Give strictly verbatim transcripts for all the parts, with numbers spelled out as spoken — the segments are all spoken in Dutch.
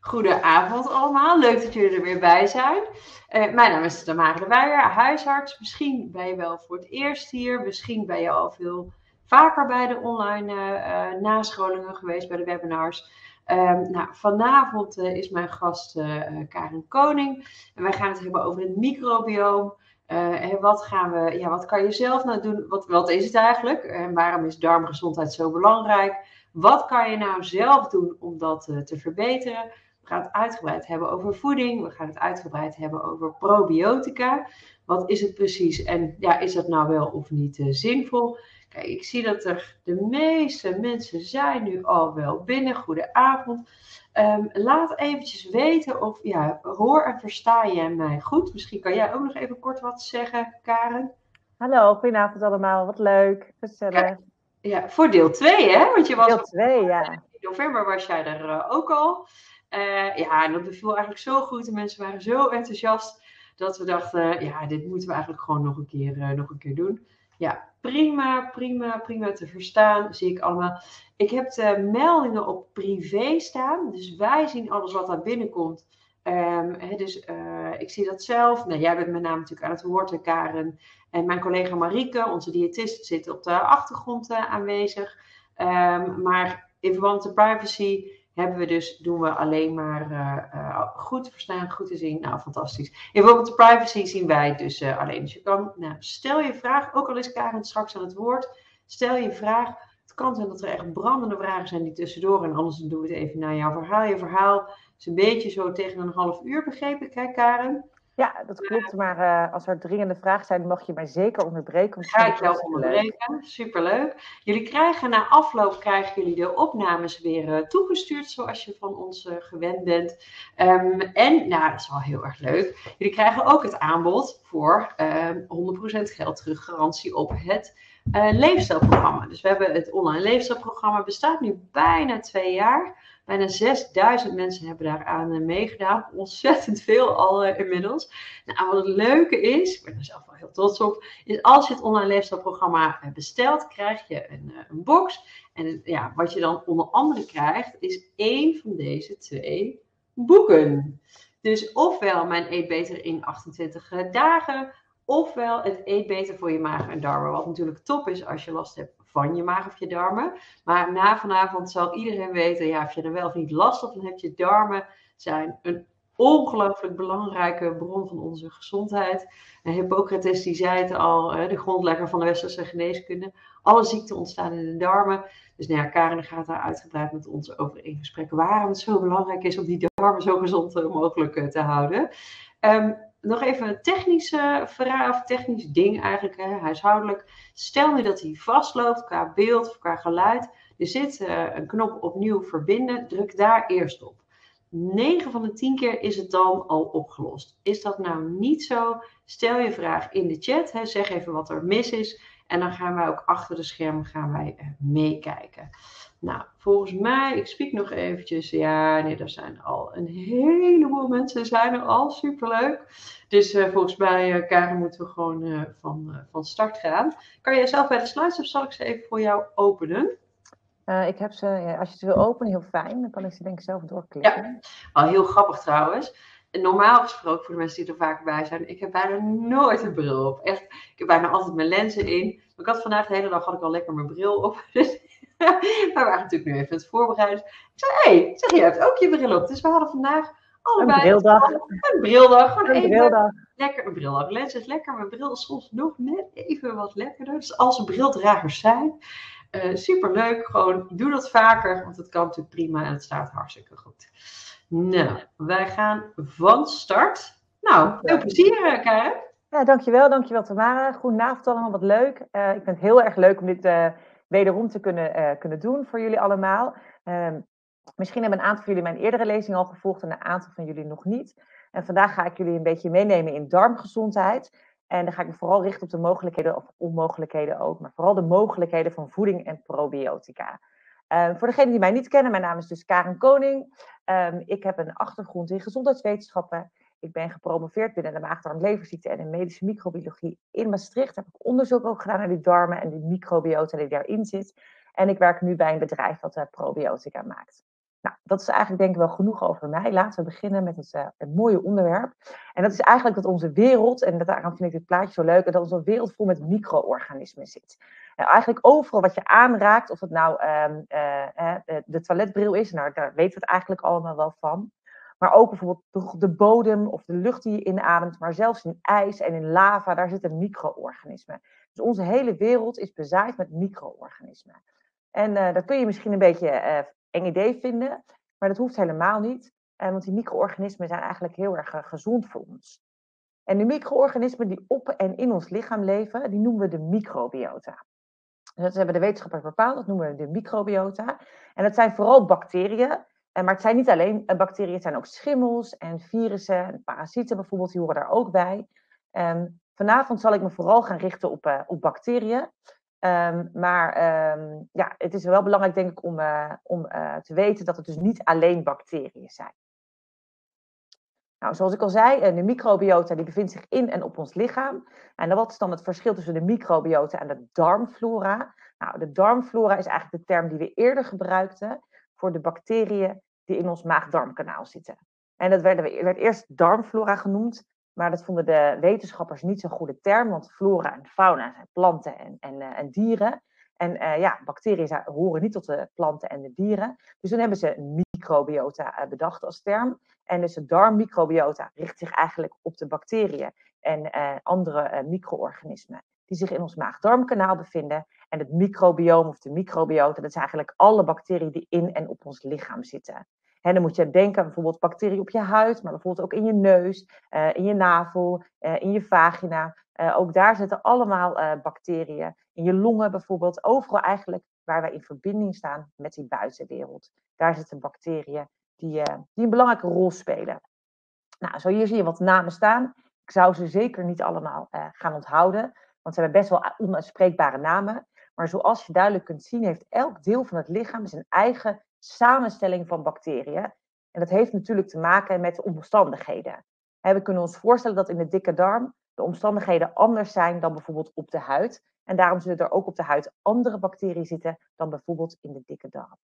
Goedenavond allemaal, leuk dat jullie er weer bij zijn. Uh, mijn naam is Tamara de Weijer, huisarts. Misschien ben je wel voor het eerst hier, misschien ben je al veel vaker bij de online uh, nascholingen geweest, bij de webinars. Um, nou, vanavond uh, is mijn gast uh, Karen Koning en wij gaan het hebben over het microbioom. Uh, en wat, gaan we, ja, wat kan je zelf nou doen? Wat, wat is het eigenlijk? En waarom is darmgezondheid zo belangrijk? Wat kan je nou zelf doen om dat uh, te verbeteren? We gaan het uitgebreid hebben over voeding. We gaan het uitgebreid hebben over probiotica. Wat is het precies? En ja, is dat nou wel of niet uh, zinvol? Kijk, ik zie dat er de meeste mensen zijn nu al wel binnen. Goedenavond. Um, laat eventjes weten of, ja, hoor en versta je mij goed? Misschien kan jij ook nog even kort wat zeggen, Karen. Hallo, goedenavond allemaal. Wat leuk. Gezellig. Ja, voor deel twee, hè? Want je was deel twee, ja. In november was jij er uh, ook al. Uh, ja, en dat beviel eigenlijk zo goed. De mensen waren zo enthousiast dat we dachten, ja, dit moeten we eigenlijk gewoon nog een keer, uh, nog een keer doen. Ja, prima, prima, prima te verstaan. Zie ik allemaal. Ik heb de meldingen op privé staan. Dus wij zien alles wat daar binnenkomt. Um, he, dus uh, ik zie dat zelf. Nou, jij bent met name natuurlijk aan het woord, Karen. En mijn collega Marieke, onze diëtist, zit op de achtergrond uh, aanwezig. Um, maar in verband met de privacy hebben we dus, doen we alleen maar uh, uh, goed te verstaan, goed te zien. Nou, fantastisch. In verband met de privacy zien wij het dus uh, alleen. Dus je kan, nou, stel je vraag, ook al is Karen straks aan het woord, stel je vraag. Het kan zijn dat er echt brandende vragen zijn die tussendoor, en anders doen we het even naar jouw verhaal. Je verhaal is een beetje zo tegen een half uur, begreep ik, hè, Karen? Ja, dat klopt. Maar uh, als er dringende vragen zijn, mag je mij zeker onderbreken. Ga ik jou onderbreken. Superleuk. Jullie krijgen na afloop krijgen jullie de opnames weer uh, toegestuurd, zoals je van ons uh, gewend bent. Um, en, nou, dat is wel heel erg leuk. Jullie krijgen ook het aanbod voor uh, honderd procent geld terug garantie op het uh, leefstijlprogramma. Dus we hebben het online leefstijlprogramma, bestaat nu bijna twee jaar. Bijna zesduizend mensen hebben daaraan uh, meegedaan. Ontzettend veel al uh, inmiddels. Nou, wat het leuke is, ik ben er zelf wel heel trots op, is als je het online leefstijlprogramma uh, bestelt, krijg je een, uh, een box. En uh, ja, wat je dan onder andere krijgt, is één van deze twee boeken. Dus ofwel mijn Eet Beter in achtentwintig uh, dagen, ofwel het Eet Beter voor je maag en darmen. Wat natuurlijk top is als je last hebt van je maag of je darmen. Maar na vanavond zal iedereen weten, ja, of je er wel of niet last van hebt. Je darmen zijn een ongelooflijk belangrijke bron van onze gezondheid. En Hippocrates die zei het al, de grondlegger van de westerse geneeskunde. Alle ziekten ontstaan in de darmen. Dus nou ja, Karen gaat daar uitgebreid met ons over in gesprek waarom het zo belangrijk is om die darmen zo gezond mogelijk te houden. Um, Nog even een technische vraag, of technisch ding eigenlijk, hè, huishoudelijk. Stel nu dat hij vastloopt qua beeld of qua geluid. Er zit uh, een knop opnieuw verbinden, druk daar eerst op. negen van de tien keer is het dan al opgelost. Is dat nou niet zo? Stel je vraag in de chat, hè, zeg even wat er mis is. En dan gaan wij ook achter de schermen gaan wij, uh, meekijken. Nou, volgens mij, ik spiek nog eventjes. Ja, nee, er zijn al een heleboel mensen zijn er al. Superleuk. Dus uh, volgens mij, uh, Karen, moeten we gewoon uh, van, uh, van start gaan. Kan jij zelf bij de slides of zal ik ze even voor jou openen? Uh, ik heb ze, ja, als je ze wil openen, heel fijn. Dan kan ik ze denk ik zelf doorklikken. Ja, al heel grappig trouwens. Normaal gesproken, voor de mensen die er vaak bij zijn, ik heb bijna nooit een bril op. Echt, ik heb bijna altijd mijn lenzen in. Maar ik had vandaag de hele dag had ik al lekker mijn bril op. Dus we waren natuurlijk nu even het voorbereiden. Ik zei, hé, hey, zeg, je hebt ook je bril op. Dus we hadden vandaag allebei een brildag. Een brildag. Gewoon een even brildag. lekker een brildag. Lens is lekker, mijn bril is soms nog net even wat lekkerder. Dus als er brildragers zijn, uh, superleuk. Gewoon doe dat vaker, want het kan natuurlijk prima en het staat hartstikke goed. Nou, wij gaan van start. Nou, veel plezier, Karen. Ja, dankjewel, dankjewel Tamara. Goedenavond allemaal, wat leuk. Uh, ik vind het heel erg leuk om dit uh, wederom te kunnen, uh, kunnen doen voor jullie allemaal. Uh, misschien hebben een aantal van jullie mijn eerdere lezing al gevolgd en een aantal van jullie nog niet. En vandaag ga ik jullie een beetje meenemen in darmgezondheid. En dan ga ik me vooral richten op de mogelijkheden, of onmogelijkheden ook, maar vooral de mogelijkheden van voeding en probiotica. Uh, voor degenen die mij niet kennen, mijn naam is dus Karen Koning. Um, ik heb een achtergrond in gezondheidswetenschappen. Ik ben gepromoveerd binnen de maag-darm-leverziekte en in medische microbiologie in Maastricht. Heb ik onderzoek ook gedaan naar die darmen en die microbiota die daarin zit. En ik werk nu bij een bedrijf dat uh, probiotica maakt. Nou, dat is eigenlijk denk ik wel genoeg over mij. Laten we beginnen met het, uh, het mooie onderwerp. En dat is eigenlijk dat onze wereld, en daarom vind ik dit plaatje zo leuk, dat onze wereld vol met micro-organismen zit. Uh, eigenlijk overal wat je aanraakt, of het nou uh, uh, uh, de toiletbril is, nou, daar weten we het eigenlijk allemaal wel van. Maar ook bijvoorbeeld de, de bodem of de lucht die je inademt, maar zelfs in ijs en in lava, daar zitten micro-organismen. Dus onze hele wereld is bezaaid met micro-organismen. En uh, dat kun je misschien een beetje uh, eng idee vinden, maar dat hoeft helemaal niet. Uh, want die micro-organismen zijn eigenlijk heel erg uh, gezond voor ons. En de micro-organismen die op en in ons lichaam leven, die noemen we de microbiota. Dat hebben de wetenschappers bepaald, dat noemen we de microbiota. En dat zijn vooral bacteriën, maar het zijn niet alleen bacteriën, het zijn ook schimmels en virussen en parasieten bijvoorbeeld, die horen daar ook bij. Um, vanavond zal ik me vooral gaan richten op, uh, op bacteriën. Um, maar um, ja, het is wel belangrijk denk ik om, uh, om uh, te weten dat het dus niet alleen bacteriën zijn. Nou, zoals ik al zei, de microbiota die bevindt zich in en op ons lichaam. En wat is dan het verschil tussen de microbiota en de darmflora? Nou, de darmflora is eigenlijk de term die we eerder gebruikten voor de bacteriën die in ons maag-darmkanaal zitten. En dat werd, werd eerst darmflora genoemd, maar dat vonden de wetenschappers niet zo'n goede term, want flora en fauna zijn planten en, en, uh, en dieren. En uh, ja, bacteriën zijn, horen niet tot de planten en de dieren. Dus toen hebben ze microbiota uh, bedacht als term. En dus de darmmicrobiota richt zich eigenlijk op de bacteriën en uh, andere uh, micro-organismen die zich in ons maag-darmkanaal bevinden. En het microbioom of de microbiota, dat is eigenlijk alle bacteriën die in en op ons lichaam zitten. En dan moet je denken aan bijvoorbeeld bacteriën op je huid, maar bijvoorbeeld ook in je neus, uh, in je navel, uh, in je vagina. Uh, ook daar zitten allemaal uh, bacteriën. In je longen bijvoorbeeld, overal eigenlijk waar wij in verbinding staan met die buitenwereld. Daar zitten bacteriën die, uh, die een belangrijke rol spelen. Nou, zo hier zie je wat namen staan. Ik zou ze zeker niet allemaal uh, gaan onthouden, want ze hebben best wel onuitspreekbare namen. Maar zoals je duidelijk kunt zien, heeft elk deel van het lichaam zijn eigen samenstelling van bacteriën. En dat heeft natuurlijk te maken met de omstandigheden. He, we kunnen ons voorstellen dat in de dikke darm de omstandigheden anders zijn dan bijvoorbeeld op de huid. En daarom zullen er ook op de huid andere bacteriën zitten dan bijvoorbeeld in de dikke darm.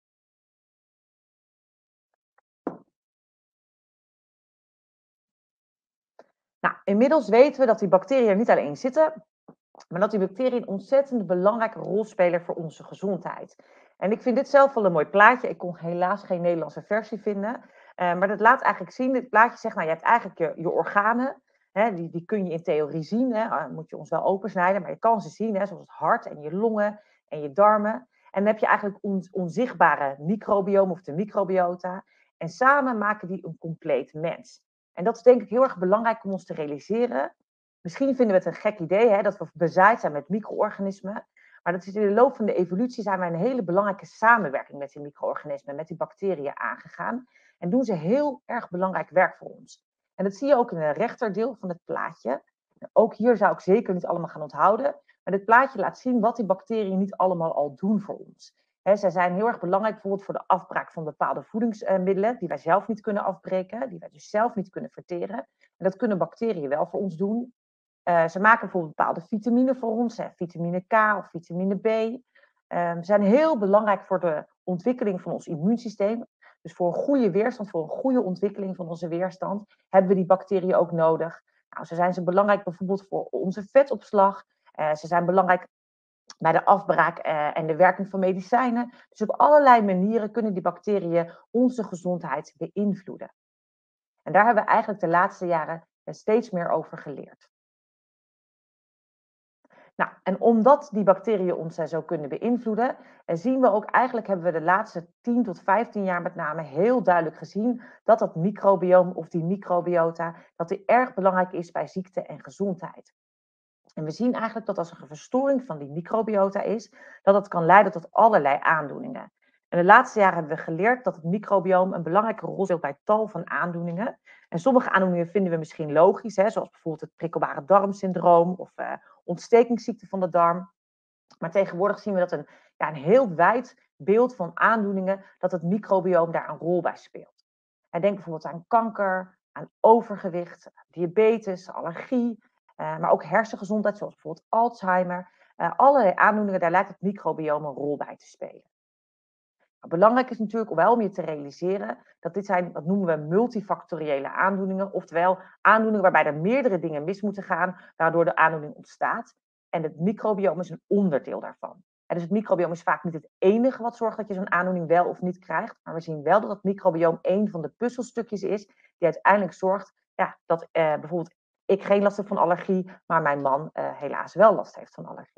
Nou, inmiddels weten we dat die bacteriën er niet alleen zitten, maar dat die bacteriën een ontzettend belangrijke rol spelen voor onze gezondheid. En ik vind dit zelf wel een mooi plaatje. Ik kon helaas geen Nederlandse versie vinden. Uh, maar dat laat eigenlijk zien, dit plaatje zegt, nou, je hebt eigenlijk je, je organen. Hè, die, die kun je in theorie zien. Hè, uh, moet je ons wel opensnijden, maar je kan ze zien. Hè, zoals het hart en je longen en je darmen. En dan heb je eigenlijk on, onzichtbare microbioom of de microbiota. En samen maken die een compleet mens. En dat is denk ik heel erg belangrijk om ons te realiseren. Misschien vinden we het een gek idee, hè, dat we bezaaid zijn met micro-organismen. Maar dat is in de loop van de evolutie zijn wij een hele belangrijke samenwerking met die micro-organismen, met die bacteriën aangegaan. En doen ze heel erg belangrijk werk voor ons. En dat zie je ook in het rechterdeel van het plaatje. Ook hier zou ik zeker niet allemaal gaan onthouden. Maar dit plaatje laat zien wat die bacteriën niet allemaal al doen voor ons. He, zij zijn heel erg belangrijk bijvoorbeeld voor de afbraak van bepaalde voedingsmiddelen die wij zelf niet kunnen afbreken, die wij dus zelf niet kunnen verteren. En dat kunnen bacteriën wel voor ons doen. Uh, ze maken bijvoorbeeld bepaalde vitamine voor ons, hè, vitamine K of vitamine B. Uh, ze zijn heel belangrijk voor de ontwikkeling van ons immuunsysteem. Dus voor een goede weerstand, voor een goede ontwikkeling van onze weerstand, hebben we die bacteriën ook nodig. Nou, zo zijn ze belangrijk bijvoorbeeld voor onze vetopslag. Uh, ze zijn belangrijk bij de afbraak uh, en de werking van medicijnen. Dus op allerlei manieren kunnen die bacteriën onze gezondheid beïnvloeden. En daar hebben we eigenlijk de laatste jaren steeds meer over geleerd. Nou, en omdat die bacteriën ons zo kunnen beïnvloeden, zien we ook, eigenlijk hebben we de laatste tien tot vijftien jaar met name heel duidelijk gezien dat dat microbioom of die microbiota, dat die erg belangrijk is bij ziekte en gezondheid. En we zien eigenlijk dat als er een verstoring van die microbiota is, dat dat kan leiden tot allerlei aandoeningen. En de laatste jaren hebben we geleerd dat het microbioom een belangrijke rol speelt bij tal van aandoeningen. En sommige aandoeningen vinden we misschien logisch, hè, zoals bijvoorbeeld het prikkelbare darmsyndroom of uh, ontstekingsziekte van de darm. Maar tegenwoordig zien we dat een, ja, een heel wijd beeld van aandoeningen, dat het microbioom daar een rol bij speelt. En denk bijvoorbeeld aan kanker, aan overgewicht, diabetes, allergie, uh, maar ook hersengezondheid, zoals bijvoorbeeld Alzheimer. Uh, allerlei aandoeningen, daar lijkt het microbioom een rol bij te spelen. Belangrijk is natuurlijk wel om je te realiseren dat dit zijn, dat noemen we multifactoriële aandoeningen, oftewel aandoeningen waarbij er meerdere dingen mis moeten gaan, waardoor de aandoening ontstaat. En het microbioom is een onderdeel daarvan. En dus het microbioom is vaak niet het enige wat zorgt dat je zo'n aandoening wel of niet krijgt, maar we zien wel dat het microbioom een van de puzzelstukjes is die uiteindelijk zorgt ja, dat uh, bijvoorbeeld ik geen last heb van allergie, maar mijn man uh, helaas wel last heeft van allergie.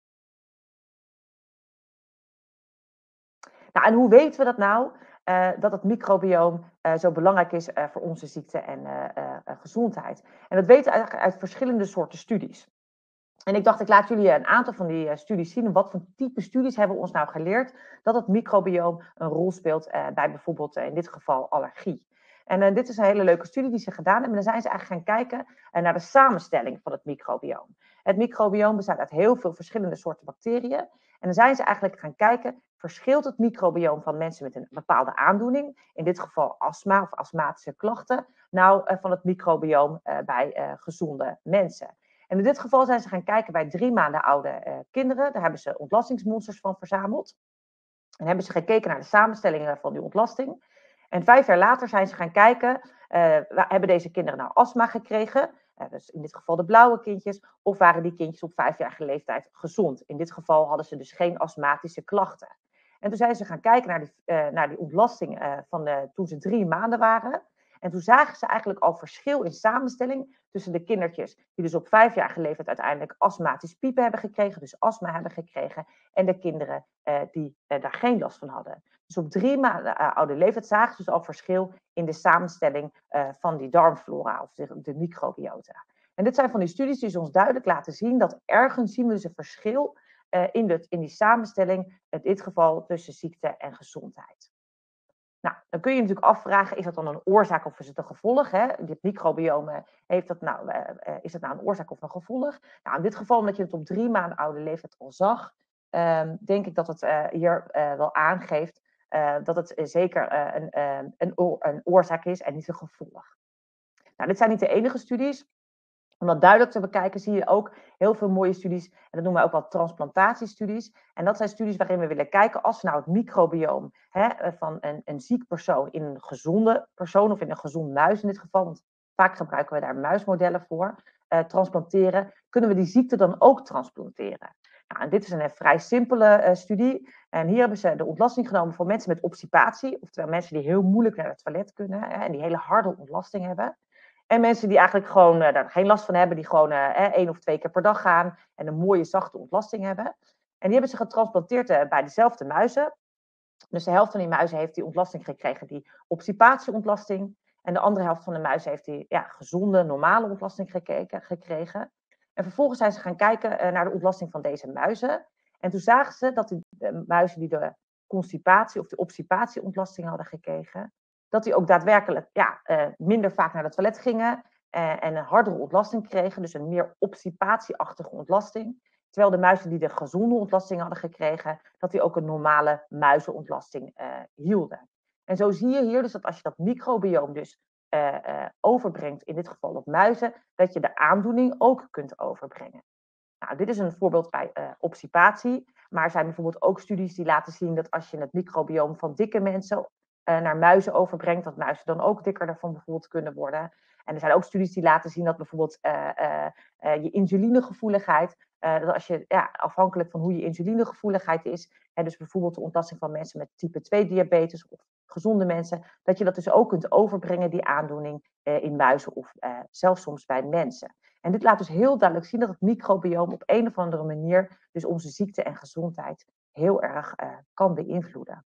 Nou, en hoe weten we dat nou? Uh, dat het microbioom uh, zo belangrijk is uh, voor onze ziekte en uh, uh, gezondheid. En dat weten we eigenlijk uit verschillende soorten studies. En ik dacht, ik laat jullie een aantal van die uh, studies zien. Wat voor type studies hebben we ons nou geleerd dat het microbioom een rol speelt uh, bij bijvoorbeeld uh, in dit geval allergie. En uh, dit is een hele leuke studie die ze gedaan hebben. En dan zijn ze eigenlijk gaan kijken uh, naar de samenstelling van het microbioom. Het microbioom bestaat uit heel veel verschillende soorten bacteriën. En dan zijn ze eigenlijk gaan kijken, verschilt het microbioom van mensen met een bepaalde aandoening, in dit geval astma of astmatische klachten, nou uh, van het microbioom uh, bij uh, gezonde mensen. En in dit geval zijn ze gaan kijken bij drie maanden oude uh, kinderen. Daar hebben ze ontlastingsmonsters van verzameld. En hebben ze gekeken naar de samenstellingen van die ontlasting. En vijf jaar later zijn ze gaan kijken, uh, hebben deze kinderen nou astma gekregen? Uh, dus in dit geval de blauwe kindjes. Of waren die kindjes op vijfjarige leeftijd gezond? In dit geval hadden ze dus geen astmatische klachten. En toen zijn ze gaan kijken naar die, uh, naar die ontlasting uh, van uh, toen ze drie maanden waren. En toen zagen ze eigenlijk al verschil in samenstelling tussen de kindertjes die dus op vijfjarige leeftijd uiteindelijk astmatisch piepen hebben gekregen, dus astma hebben gekregen, en de kinderen uh, die uh, daar geen last van hadden. Dus op drie maanden uh, oude leeftijd zagen ze dus al verschil in de samenstelling uh, van die darmflora of de, de microbiota. En dit zijn van die studies die ons duidelijk laten zien dat ergens zien we dus een verschil uh, in, de, in die samenstelling, in dit geval tussen ziekte en gezondheid. Nou, dan kun je je natuurlijk afvragen, is dat dan een oorzaak of is het een gevolg? Hè? Dit microbioom, heeft dat nou, uh, uh, is dat nou een oorzaak of een gevolg? Nou, in dit geval, omdat je het op drie maanden oude leeftijd al zag, uh, denk ik dat het uh, hier uh, wel aangeeft uh, dat het uh, zeker uh, een, uh, een, oor, een oorzaak is en niet een gevolg. Nou, dit zijn niet de enige studies. Om dat duidelijk te bekijken zie je ook heel veel mooie studies. En dat noemen we ook wel transplantatiestudies. En dat zijn studies waarin we willen kijken als we nou het microbioom hè, van een, een ziek persoon in een gezonde persoon of in een gezond muis in dit geval, want vaak gebruiken we daar muismodellen voor, uh, transplanteren, kunnen we die ziekte dan ook transplanteren. Nou, en dit is een vrij simpele uh, studie. En hier hebben ze de ontlasting genomen voor mensen met obstipatie, oftewel mensen die heel moeilijk naar het toilet kunnen hè, en die hele harde ontlasting hebben. En mensen die eigenlijk gewoon uh, daar geen last van hebben, die gewoon uh, één of twee keer per dag gaan en een mooie zachte ontlasting hebben. En die hebben ze getransplanteerd uh, bij dezelfde muizen. Dus de helft van die muizen heeft die ontlasting gekregen, die obstipatieontlasting. En de andere helft van de muizen heeft die ja, gezonde, normale ontlasting gekeken, gekregen. En vervolgens zijn ze gaan kijken uh, naar de ontlasting van deze muizen. En toen zagen ze dat die de muizen die de constipatie of de obstipatieontlasting hadden gekregen, dat die ook daadwerkelijk ja, uh, minder vaak naar het toilet gingen uh, en een hardere ontlasting kregen, dus een meer obstipatieachtige ontlasting. Terwijl de muizen die de gezonde ontlasting hadden gekregen, dat die ook een normale muizenontlasting uh, hielden. En zo zie je hier dus dat als je dat microbioom dus uh, uh, overbrengt, in dit geval op muizen, dat je de aandoening ook kunt overbrengen. Nou, dit is een voorbeeld bij uh, obstipatie, maar er zijn bijvoorbeeld ook studies die laten zien dat als je het microbioom van dikke mensen Uh, naar muizen overbrengt, dat muizen dan ook dikker daarvan bijvoorbeeld kunnen worden. En er zijn ook studies die laten zien dat bijvoorbeeld uh, uh, uh, je insulinegevoeligheid, uh, dat als je ja, afhankelijk van hoe je insulinegevoeligheid is, en dus bijvoorbeeld de ontlasting van mensen met type twee diabetes of gezonde mensen, dat je dat dus ook kunt overbrengen, die aandoening, uh, in muizen of uh, zelfs soms bij mensen. En dit laat dus heel duidelijk zien dat het microbioom op een of andere manier dus onze ziekte en gezondheid heel erg uh, kan beïnvloeden.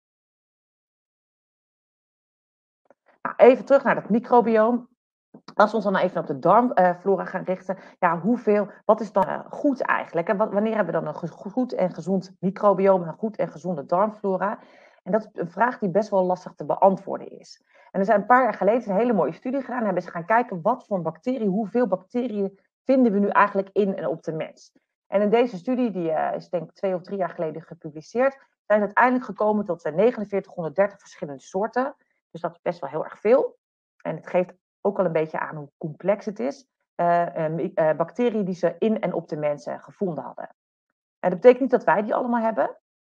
Nou, even terug naar het microbioom. Als we ons dan even op de darmflora gaan richten, ja, hoeveel, wat is dan uh, goed eigenlijk? En wanneer hebben we dan een goed en gezond microbioom en een goed en gezonde darmflora? En dat is een vraag die best wel lastig te beantwoorden is. En er zijn een paar jaar geleden een hele mooie studie gedaan. En hebben ze gaan kijken wat voor bacteriën, hoeveel bacteriën vinden we nu eigenlijk in en op de mens. En in deze studie, die uh, is denk ik twee of drie jaar geleden gepubliceerd, zijn ze uiteindelijk gekomen tot uh, negenenveertighonderddertig verschillende soorten. Dus dat is best wel heel erg veel. En het geeft ook al een beetje aan hoe complex het is. Uh, uh, uh, bacteriën die ze in en op de mensen gevonden hadden. En dat betekent niet dat wij die allemaal hebben.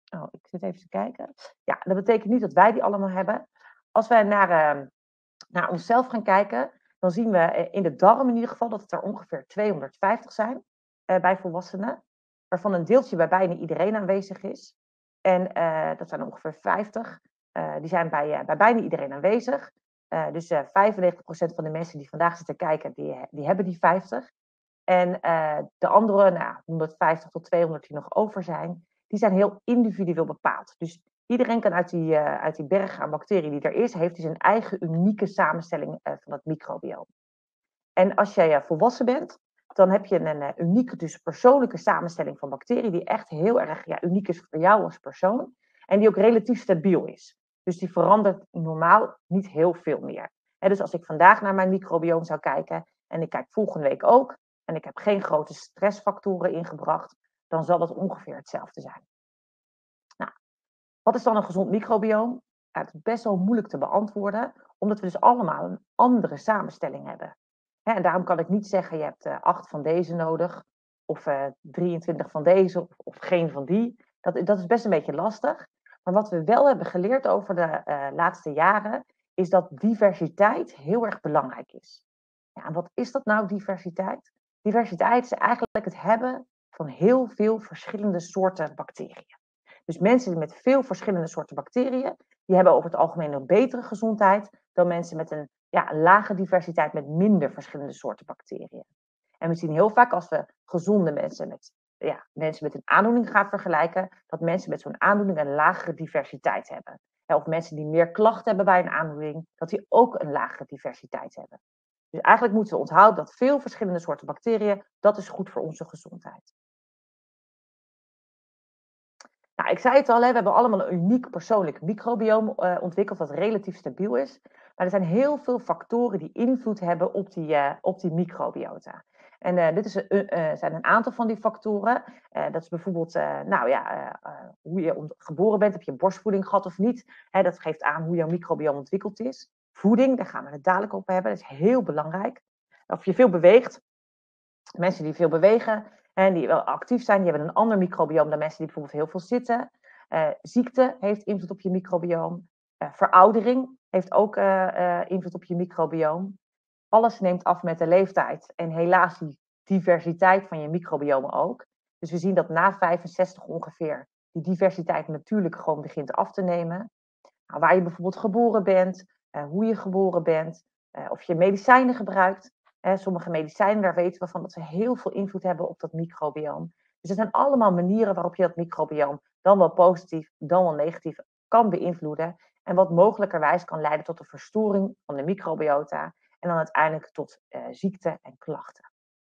Oh, ik zit even te kijken. Ja, dat betekent niet dat wij die allemaal hebben. Als wij naar, uh, naar onszelf gaan kijken, dan zien we in de darm in ieder geval dat het er ongeveer tweehonderdvijftig zijn uh, bij volwassenen. Waarvan een deeltje bij bijna iedereen aanwezig is. En uh, dat zijn ongeveer vijftig. Uh, die zijn bij, uh, bij bijna iedereen aanwezig. Uh, dus uh, vijfennegentig procent van de mensen die vandaag zitten kijken, die, die hebben die vijftig. En uh, de andere, nou, honderdvijftig tot tweehonderd die nog over zijn, die zijn heel individueel bepaald. Dus iedereen kan uit die, uh, uit die berg aan bacteriën die er is, heeft dus een eigen unieke samenstelling uh, van het microbioom. En als jij uh, volwassen bent, dan heb je een uh, unieke, dus persoonlijke samenstelling van bacteriën die echt heel erg ja, uniek is voor jou als persoon. En die ook relatief stabiel is. Dus die verandert normaal niet heel veel meer. En dus als ik vandaag naar mijn microbioom zou kijken, en ik kijk volgende week ook, en ik heb geen grote stressfactoren ingebracht, dan zal dat ongeveer hetzelfde zijn. Nou, wat is dan een gezond microbioom? Ja, het is best wel moeilijk te beantwoorden, omdat we dus allemaal een andere samenstelling hebben. Hè, en daarom kan ik niet zeggen, je hebt uh, acht van deze nodig, of uh, drieëntwintig van deze, of, of geen van die. Dat, dat is best een beetje lastig. Maar wat we wel hebben geleerd over de uh, laatste jaren, is dat diversiteit heel erg belangrijk is. Ja, en wat is dat nou, diversiteit? Diversiteit is eigenlijk het hebben van heel veel verschillende soorten bacteriën. Dus mensen die met veel verschillende soorten bacteriën, die hebben over het algemeen een betere gezondheid dan mensen met een ja, lage diversiteit met minder verschillende soorten bacteriën. En we zien heel vaak als we gezonde mensen met, ja, mensen met een aandoening gaan vergelijken, dat mensen met zo'n aandoening een lagere diversiteit hebben. Of mensen die meer klachten hebben bij een aandoening, dat die ook een lagere diversiteit hebben. Dus eigenlijk moeten we onthouden dat veel verschillende soorten bacteriën, dat is goed voor onze gezondheid. Nou, ik zei het al, hè, we hebben allemaal een uniek persoonlijk microbioom uh, ontwikkeld dat relatief stabiel is. Maar er zijn heel veel factoren die invloed hebben op die, uh, op die microbiota. En uh, dit is, uh, uh, zijn een aantal van die factoren. Uh, dat is bijvoorbeeld, uh, nou ja, uh, uh, hoe je geboren bent, heb je borstvoeding gehad of niet. Hè, dat geeft aan hoe jouw microbioom ontwikkeld is. Voeding, daar gaan we het dadelijk op hebben, dat is heel belangrijk. Of je veel beweegt. Mensen die veel bewegen en die wel actief zijn, die hebben een ander microbioom dan mensen die bijvoorbeeld heel veel zitten. Uh, ziekte heeft invloed op je microbioom. Uh, veroudering heeft ook uh, uh, invloed op je microbioom. Alles neemt af met de leeftijd. En helaas die diversiteit van je microbioom ook. Dus we zien dat na vijfenzestig ongeveer die diversiteit natuurlijk gewoon begint af te nemen. Nou, waar je bijvoorbeeld geboren bent, uh, hoe je geboren bent, uh, of je medicijnen gebruikt. Uh, sommige medicijnen, daar weten we van dat ze heel veel invloed hebben op dat microbioom. Dus er zijn allemaal manieren waarop je dat microbioom dan wel positief, dan wel negatief kan beïnvloeden. En wat mogelijkerwijs kan leiden tot een verstoring van de microbiota. En dan uiteindelijk tot uh, ziekte en klachten.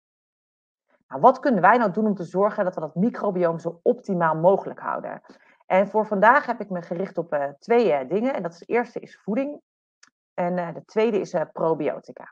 Nou, wat kunnen wij nou doen om te zorgen dat we dat microbioom zo optimaal mogelijk houden? En voor vandaag heb ik me gericht op uh, twee uh, dingen. En dat is, de eerste is voeding. En uh, de tweede is uh, probiotica.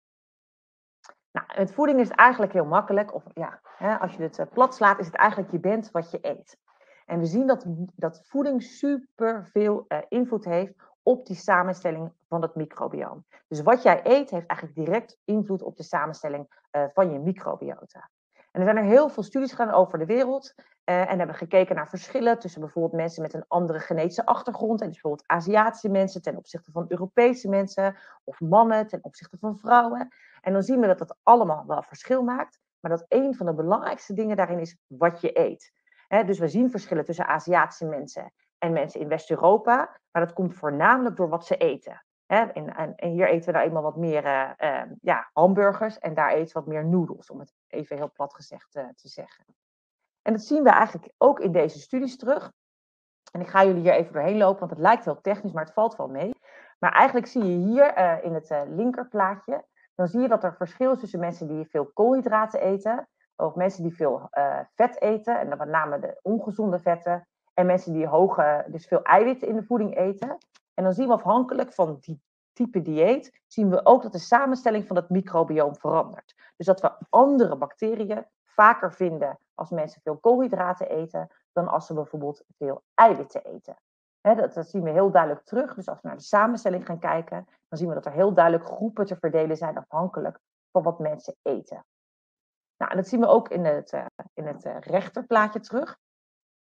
Nou, met voeding is het eigenlijk heel makkelijk. Of ja, hè, als je het uh, plat slaat, is het eigenlijk je bent wat je eet. En we zien dat, dat voeding super veel uh, invloed heeft op die samenstelling van het microbioom. Dus wat jij eet heeft eigenlijk direct invloed op de samenstelling uh, van je microbiota. En er zijn er heel veel studies gedaan over de wereld. Uh, en hebben gekeken naar verschillen tussen bijvoorbeeld mensen met een andere genetische achtergrond. En dus bijvoorbeeld Aziatische mensen ten opzichte van Europese mensen. Of mannen ten opzichte van vrouwen. En dan zien we dat dat allemaal wel verschil maakt. Maar dat een van de belangrijkste dingen daarin is wat je eet. He, dus we zien verschillen tussen Aziatische mensen en mensen in West-Europa. Maar dat komt voornamelijk door wat ze eten. He, en, en, en hier eten we nou eenmaal wat meer uh, uh, ja, hamburgers. En daar eten we wat meer noedels, om het even heel plat gezegd uh, te zeggen. En dat zien we eigenlijk ook in deze studies terug. En ik ga jullie hier even doorheen lopen, want het lijkt heel technisch, maar het valt wel mee. Maar eigenlijk zie je hier uh, in het uh, linkerplaatje, dan zie je dat er verschil is tussen mensen die veel koolhydraten eten, of mensen die veel uh, vet eten, en dan met name de ongezonde vetten, en mensen die hoge, dus veel eiwitten in de voeding eten. En dan zien we afhankelijk van die type dieet, zien we ook dat de samenstelling van het microbioom verandert. Dus dat we andere bacteriën vaker vinden als mensen veel koolhydraten eten, dan als ze bijvoorbeeld veel eiwitten eten. He, dat, dat zien we heel duidelijk terug. Dus als we naar de samenstelling gaan kijken, dan zien we dat er heel duidelijk groepen te verdelen zijn afhankelijk van wat mensen eten. Nou, en dat zien we ook in het, uh, in het uh, rechterplaatje terug.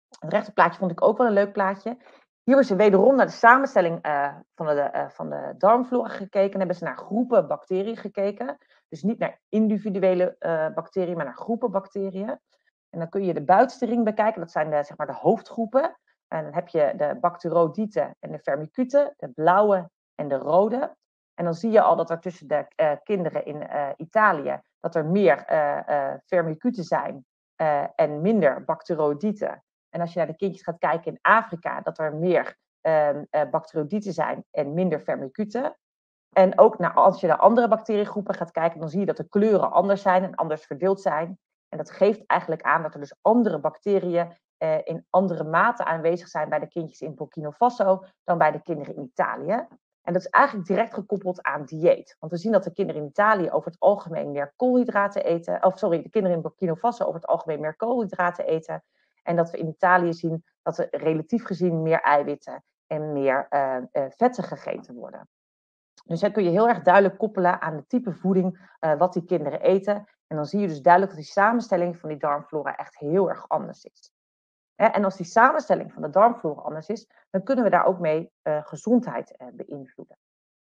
Het rechterplaatje vond ik ook wel een leuk plaatje. Hier hebben ze wederom naar de samenstelling uh, van, de, uh, van de darmflora gekeken. En hebben ze naar groepen bacteriën gekeken. Dus niet naar individuele uh, bacteriën, maar naar groepen bacteriën. En dan kun je de buitenste ring bekijken. Dat zijn de, zeg maar de hoofdgroepen. En dan heb je de Bacteroidetes en de Firmicutes, de blauwe en de rode. En dan zie je al dat er tussen de uh, kinderen in uh, Italië, dat er meer uh, uh, Firmicutes zijn uh, en minder Bacteroidetes. En als je naar de kindjes gaat kijken in Afrika, dat er meer uh, uh, Bacteroidetes zijn en minder Firmicutes. En ook naar, als je naar andere bacteriegroepen gaat kijken, dan zie je dat de kleuren anders zijn en anders verdeeld zijn. En dat geeft eigenlijk aan dat er dus andere bacteriën eh, in andere mate aanwezig zijn bij de kindjes in Burkina Faso dan bij de kinderen in Italië. En dat is eigenlijk direct gekoppeld aan dieet. Want we zien dat de kinderen in Italië over het algemeen meer koolhydraten eten. Of sorry, de kinderen in Burkina Faso over het algemeen meer koolhydraten eten. En dat we in Italië zien dat er relatief gezien meer eiwitten en meer uh, uh, vetten gegeten worden. Dus dan kun je heel erg duidelijk koppelen aan de type voeding uh, wat die kinderen eten. En dan zie je dus duidelijk dat die samenstelling van die darmflora echt heel erg anders is. Hè? En als die samenstelling van de darmflora anders is, dan kunnen we daar ook mee uh, gezondheid uh, beïnvloeden.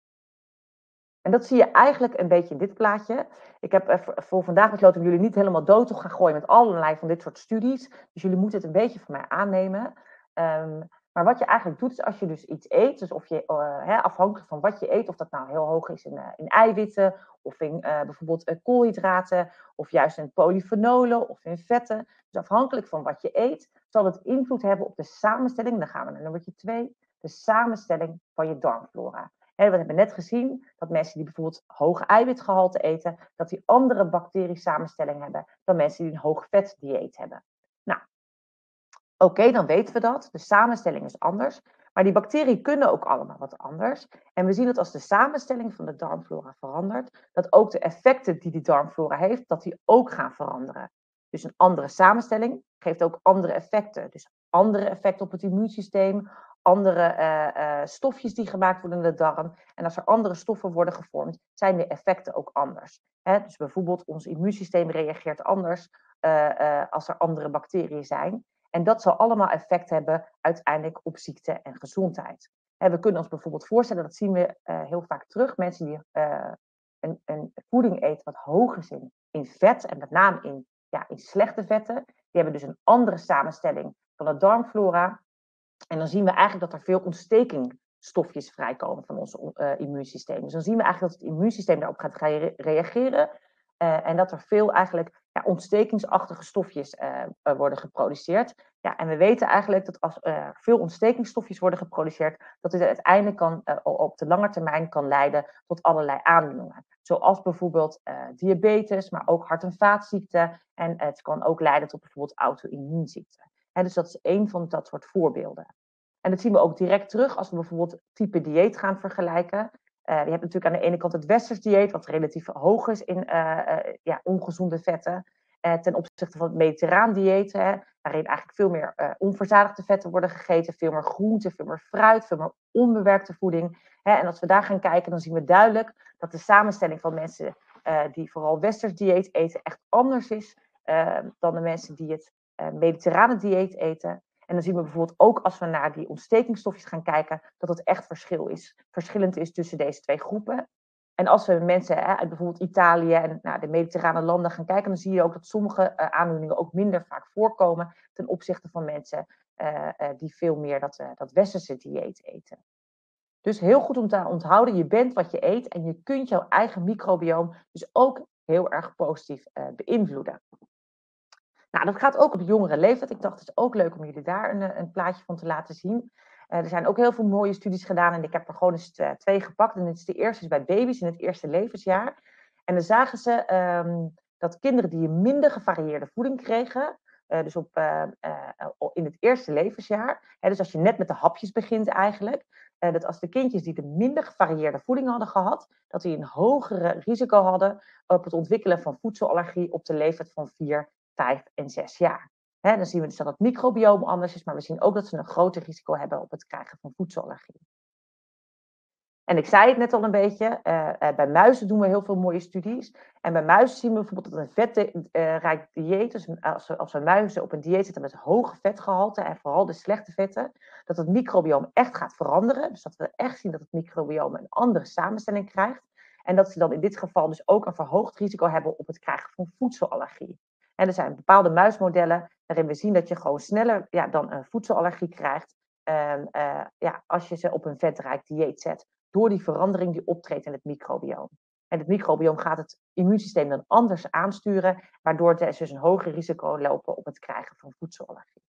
En dat zie je eigenlijk een beetje in dit plaatje. Ik heb uh, voor vandaag besloten om jullie niet helemaal dood te gaan gooien met allerlei van dit soort studies. Dus jullie moeten het een beetje van mij aannemen. Um, Maar wat je eigenlijk doet, is als je dus iets eet, dus of je, uh, hè, afhankelijk van wat je eet, of dat nou heel hoog is in, uh, in eiwitten, of in uh, bijvoorbeeld uh, koolhydraten, of juist in polyfenolen, of in vetten. Dus afhankelijk van wat je eet, zal het invloed hebben op de samenstelling. Dan gaan we naar nummer twee, de samenstelling van je darmflora. Hè, we hebben net gezien dat mensen die bijvoorbeeld hoog eiwitgehalte eten, dat die andere bacteriesamenstelling hebben dan mensen die een hoog vetdieet hebben. Nou, Oké, okay, dan weten we dat. De samenstelling is anders. Maar die bacteriën kunnen ook allemaal wat anders. En we zien dat als de samenstelling van de darmflora verandert, dat ook de effecten die die darmflora heeft, dat die ook gaan veranderen. Dus een andere samenstelling geeft ook andere effecten. Dus andere effecten op het immuunsysteem, andere uh, uh, stofjes die gemaakt worden in de darm. En als er andere stoffen worden gevormd, zijn de effecten ook anders. Hè? Dus bijvoorbeeld ons immuunsysteem reageert anders uh, uh, als er andere bacteriën zijn. En dat zal allemaal effect hebben uiteindelijk op ziekte en gezondheid. En we kunnen ons bijvoorbeeld voorstellen, dat zien we uh, heel vaak terug, mensen die uh, een, een voeding eten wat hoog is in, in vet, en met name in, ja, in slechte vetten, die hebben dus een andere samenstelling van de darmflora. En dan zien we eigenlijk dat er veel ontstekingstofjes vrijkomen van ons uh, immuunsysteem. Dus dan zien we eigenlijk dat het immuunsysteem daarop gaat re- reageren. Uh, en dat er veel eigenlijk ja, ontstekingsachtige stofjes uh, uh, worden geproduceerd. Ja, en we weten eigenlijk dat als er uh, veel ontstekingsstofjes worden geproduceerd, dat dit uiteindelijk kan, uh, op de lange termijn kan leiden tot allerlei aandoeningen. Zoals bijvoorbeeld uh, diabetes, maar ook hart- en vaatziekten. En uh, het kan ook leiden tot bijvoorbeeld auto-immuunziekten. En dus dat is één van dat soort voorbeelden. En dat zien we ook direct terug als we bijvoorbeeld type dieet gaan vergelijken. Uh, je hebt natuurlijk aan de ene kant het westers dieet, wat relatief hoog is in uh, uh, ja, ongezonde vetten. Uh, ten opzichte van het mediterraan dieet, hè, waarin eigenlijk veel meer uh, onverzadigde vetten worden gegeten. Veel meer groente, veel meer fruit, veel meer onbewerkte voeding. Hè, en als we daar gaan kijken, dan zien we duidelijk dat de samenstelling van mensen uh, die vooral westers dieet eten echt anders is uh, dan de mensen die het uh, mediterrane dieet eten. En dan zien we bijvoorbeeld ook als we naar die ontstekingsstofjes gaan kijken, dat het echt verschil is, verschillend is tussen deze twee groepen. En als we mensen hè, uit bijvoorbeeld Italië en nou, de mediterrane landen gaan kijken, dan zie je ook dat sommige uh, aandoeningen ook minder vaak voorkomen ten opzichte van mensen uh, uh, die veel meer dat, uh, dat westerse dieet eten. Dus heel goed om te onthouden, je bent wat je eet en je kunt jouw eigen microbioom dus ook heel erg positief uh, beïnvloeden. Nou, dat gaat ook op jongere leeftijd. Ik dacht, het is ook leuk om jullie daar een, een plaatje van te laten zien. Uh, er zijn ook heel veel mooie studies gedaan en ik heb er gewoon eens twee gepakt. En dit is de eerste is bij baby's in het eerste levensjaar. En dan zagen ze um, dat kinderen die een minder gevarieerde voeding kregen, uh, dus op, uh, uh, in het eerste levensjaar, hè, dus als je net met de hapjes begint eigenlijk, uh, dat als de kindjes die de minder gevarieerde voeding hadden gehad, dat die een hogere risico hadden op het ontwikkelen van voedselallergie op de leeftijd van vier, vijf en zes jaar. He, dan zien we dus dat het microbioom anders is, maar we zien ook dat ze een groter risico hebben op het krijgen van voedselallergie. En ik zei het net al een beetje, uh, uh, bij muizen doen we heel veel mooie studies. En bij muizen zien we bijvoorbeeld dat een vetrijk uh, dieet, dus als we, als we muizen op een dieet zetten met hoge vetgehalte en vooral de slechte vetten, dat het microbioom echt gaat veranderen. Dus dat we echt zien dat het microbioom een andere samenstelling krijgt. En dat ze dan in dit geval dus ook een verhoogd risico hebben op het krijgen van voedselallergie. En er zijn bepaalde muismodellen waarin we zien dat je gewoon sneller ja, dan een voedselallergie krijgt. Um, uh, ja, als je ze op een vetrijk dieet zet. Door die verandering die optreedt in het microbioom. En het microbioom gaat het immuunsysteem dan anders aansturen. Waardoor ze dus een hoger risico lopen op het krijgen van voedselallergie.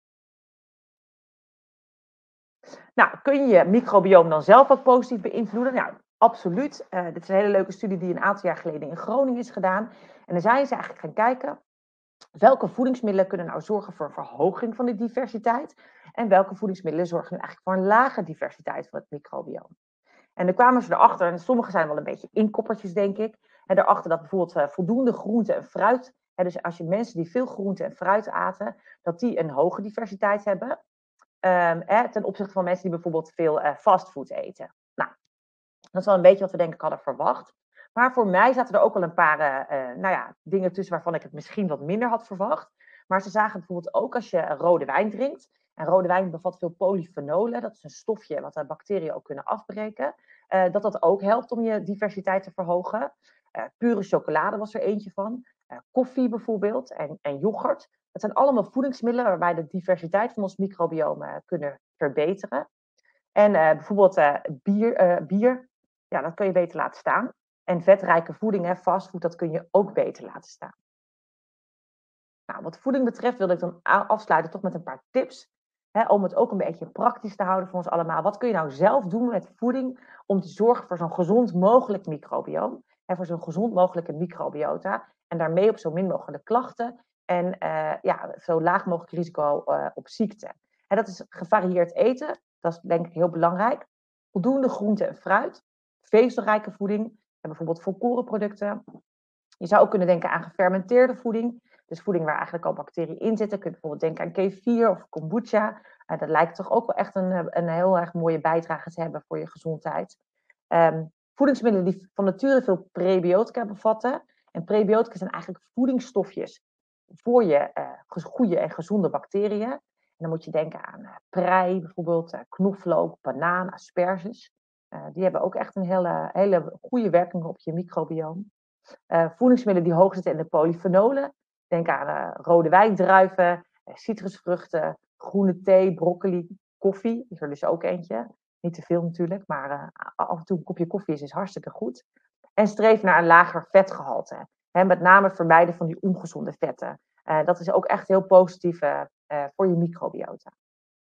Nou, kun je je microbioom dan zelf ook positief beïnvloeden? Nou, absoluut. Uh, dit is een hele leuke studie die een aantal jaar geleden in Groningen is gedaan. En dan zijn ze eigenlijk gaan kijken, welke voedingsmiddelen kunnen nou zorgen voor een verhoging van de diversiteit? En welke voedingsmiddelen zorgen nu eigenlijk voor een lage diversiteit van het microbioom? En dan kwamen ze erachter, en sommige zijn wel een beetje inkoppertjes, denk ik. En daarachter dat bijvoorbeeld uh, voldoende groente en fruit. Hè, dus als je mensen die veel groente en fruit aten, dat die een hoge diversiteit hebben. Um, hè, ten opzichte van mensen die bijvoorbeeld veel uh, fastfood eten. Nou, dat is wel een beetje wat we denk ik hadden verwacht. Maar voor mij zaten er ook wel een paar uh, nou ja, dingen tussen waarvan ik het misschien wat minder had verwacht. Maar ze zagen bijvoorbeeld ook als je rode wijn drinkt. En rode wijn bevat veel polyfenolen. Dat is een stofje wat de bacteriën ook kunnen afbreken. Uh, dat dat ook helpt om je diversiteit te verhogen. Uh, pure chocolade was er eentje van. Uh, koffie bijvoorbeeld en, en yoghurt. Dat zijn allemaal voedingsmiddelen waarbij de diversiteit van ons microbioom uh, kunnen verbeteren. En uh, bijvoorbeeld uh, bier, uh, bier, ja, dat kun je beter laten staan. En vetrijke voeding, hè, fastfood, dat kun je ook beter laten staan. Nou, wat voeding betreft wilde ik dan afsluiten toch met een paar tips. Hè, om het ook een beetje praktisch te houden voor ons allemaal. Wat kun je nou zelf doen met voeding om te zorgen voor zo'n gezond mogelijk microbioom? En voor zo'n gezond mogelijke microbiota. En daarmee op zo min mogelijk klachten. En uh, ja, zo laag mogelijk risico uh, op ziekte. En dat is gevarieerd eten. Dat is denk ik heel belangrijk. Voldoende groente en fruit. Vezelrijke voeding. En bijvoorbeeld volkorenproducten. Je zou ook kunnen denken aan gefermenteerde voeding. Dus voeding waar eigenlijk al bacteriën in zitten. Kun je bijvoorbeeld denken aan kefir of kombucha. Uh, dat lijkt toch ook wel echt een, een heel erg mooie bijdrage te hebben voor je gezondheid. Um, voedingsmiddelen die van nature veel prebiotica bevatten. En prebiotica zijn eigenlijk voedingsstofjes voor je uh, goede en gezonde bacteriën. En dan moet je denken aan uh, prei, bijvoorbeeld uh, knoflook, banaan, asperges. Uh, die hebben ook echt een hele, hele goede werking op je microbioom. Uh, voedingsmiddelen die hoog zitten in de polyfenolen. Denk aan uh, rode wijndruiven, uh, citrusvruchten, groene thee, broccoli, koffie. Is er dus ook eentje. Niet te veel natuurlijk, maar uh, af en toe een kopje koffie is, is hartstikke goed. En streef naar een lager vetgehalte. Hè, met name vermijden van die ongezonde vetten. Uh, dat is ook echt heel positief uh, uh, voor je microbiota.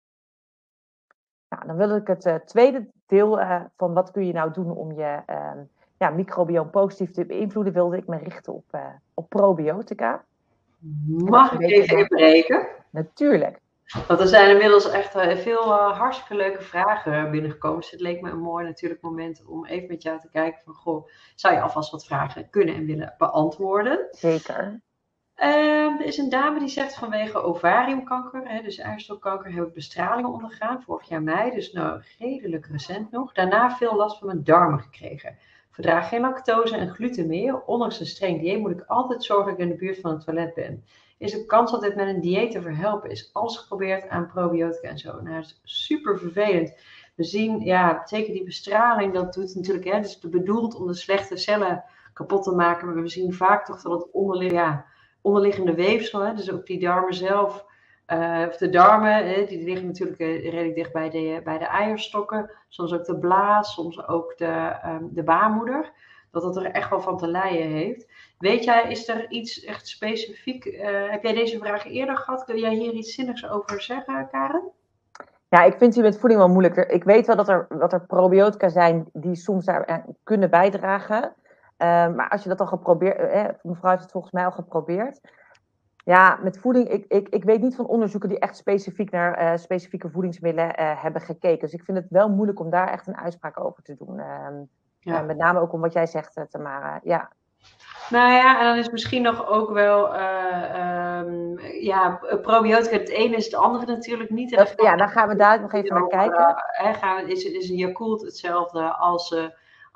Nou, dan wil ik het uh, tweede deel uh, van wat kun je nou doen om je uh, ja, microbioom positief te beïnvloeden, wilde ik me richten op, uh, op probiotica. Mag ik even inbreken? Natuurlijk. Want er zijn inmiddels echt uh, veel uh, hartstikke leuke vragen binnengekomen. Dus het leek me een mooi natuurlijk moment om even met jou te kijken van, goh, zou je alvast wat vragen kunnen en willen beantwoorden? Zeker. Uh, er is een dame die zegt vanwege ovariumkanker, hè, dus eierstokkanker, heb ik bestraling ondergaan, vorig jaar mei, dus nou redelijk recent nog. Daarna veel last van mijn darmen gekregen. Verdraag geen lactose en gluten meer. Ondanks een streng dieet moet ik altijd zorgen dat ik in de buurt van het toilet ben. Is de kans dat dit met een dieet te verhelpen is? Alles geprobeerd aan probiotica en zo. Nou, dat is super vervelend. We zien, ja, zeker die bestraling, dat doet natuurlijk, hè, dus het bedoeld om de slechte cellen kapot te maken. Maar we zien vaak toch dat het onderlig, ja, onderliggende weefsel, hè, dus ook die darmen zelf, uh, of de darmen, hè, die liggen natuurlijk uh, redelijk dicht bij de, bij de eierstokken. Soms ook de blaas, soms ook de, um, de baarmoeder. Dat het er echt wel van te lijden heeft. Weet jij, is er iets echt specifiek? Uh, heb jij deze vraag eerder gehad? Kun jij hier iets zinnigs over zeggen, Karen? Ja, ik vind die met voeding wel moeilijker. Ik weet wel dat er, dat er probiotica zijn die soms daar kunnen bijdragen. Uh, maar als je dat al geprobeerd... Eh, mevrouw heeft het volgens mij al geprobeerd. Ja, met voeding... Ik, ik, ik weet niet van onderzoeken die echt specifiek naar uh, specifieke voedingsmiddelen uh, hebben gekeken. Dus ik vind het wel moeilijk om daar echt een uitspraak over te doen. Uh, ja. uh, met name ook om wat jij zegt, uh, Tamara. Ja. Nou ja, en dan is misschien nog ook wel, uh, um, ja, probiotica het ene is het andere natuurlijk niet. Dat, ja, daar gaan we daar nog even naar kijken. Uh, gaan we, is, is een Yakult hetzelfde als, uh,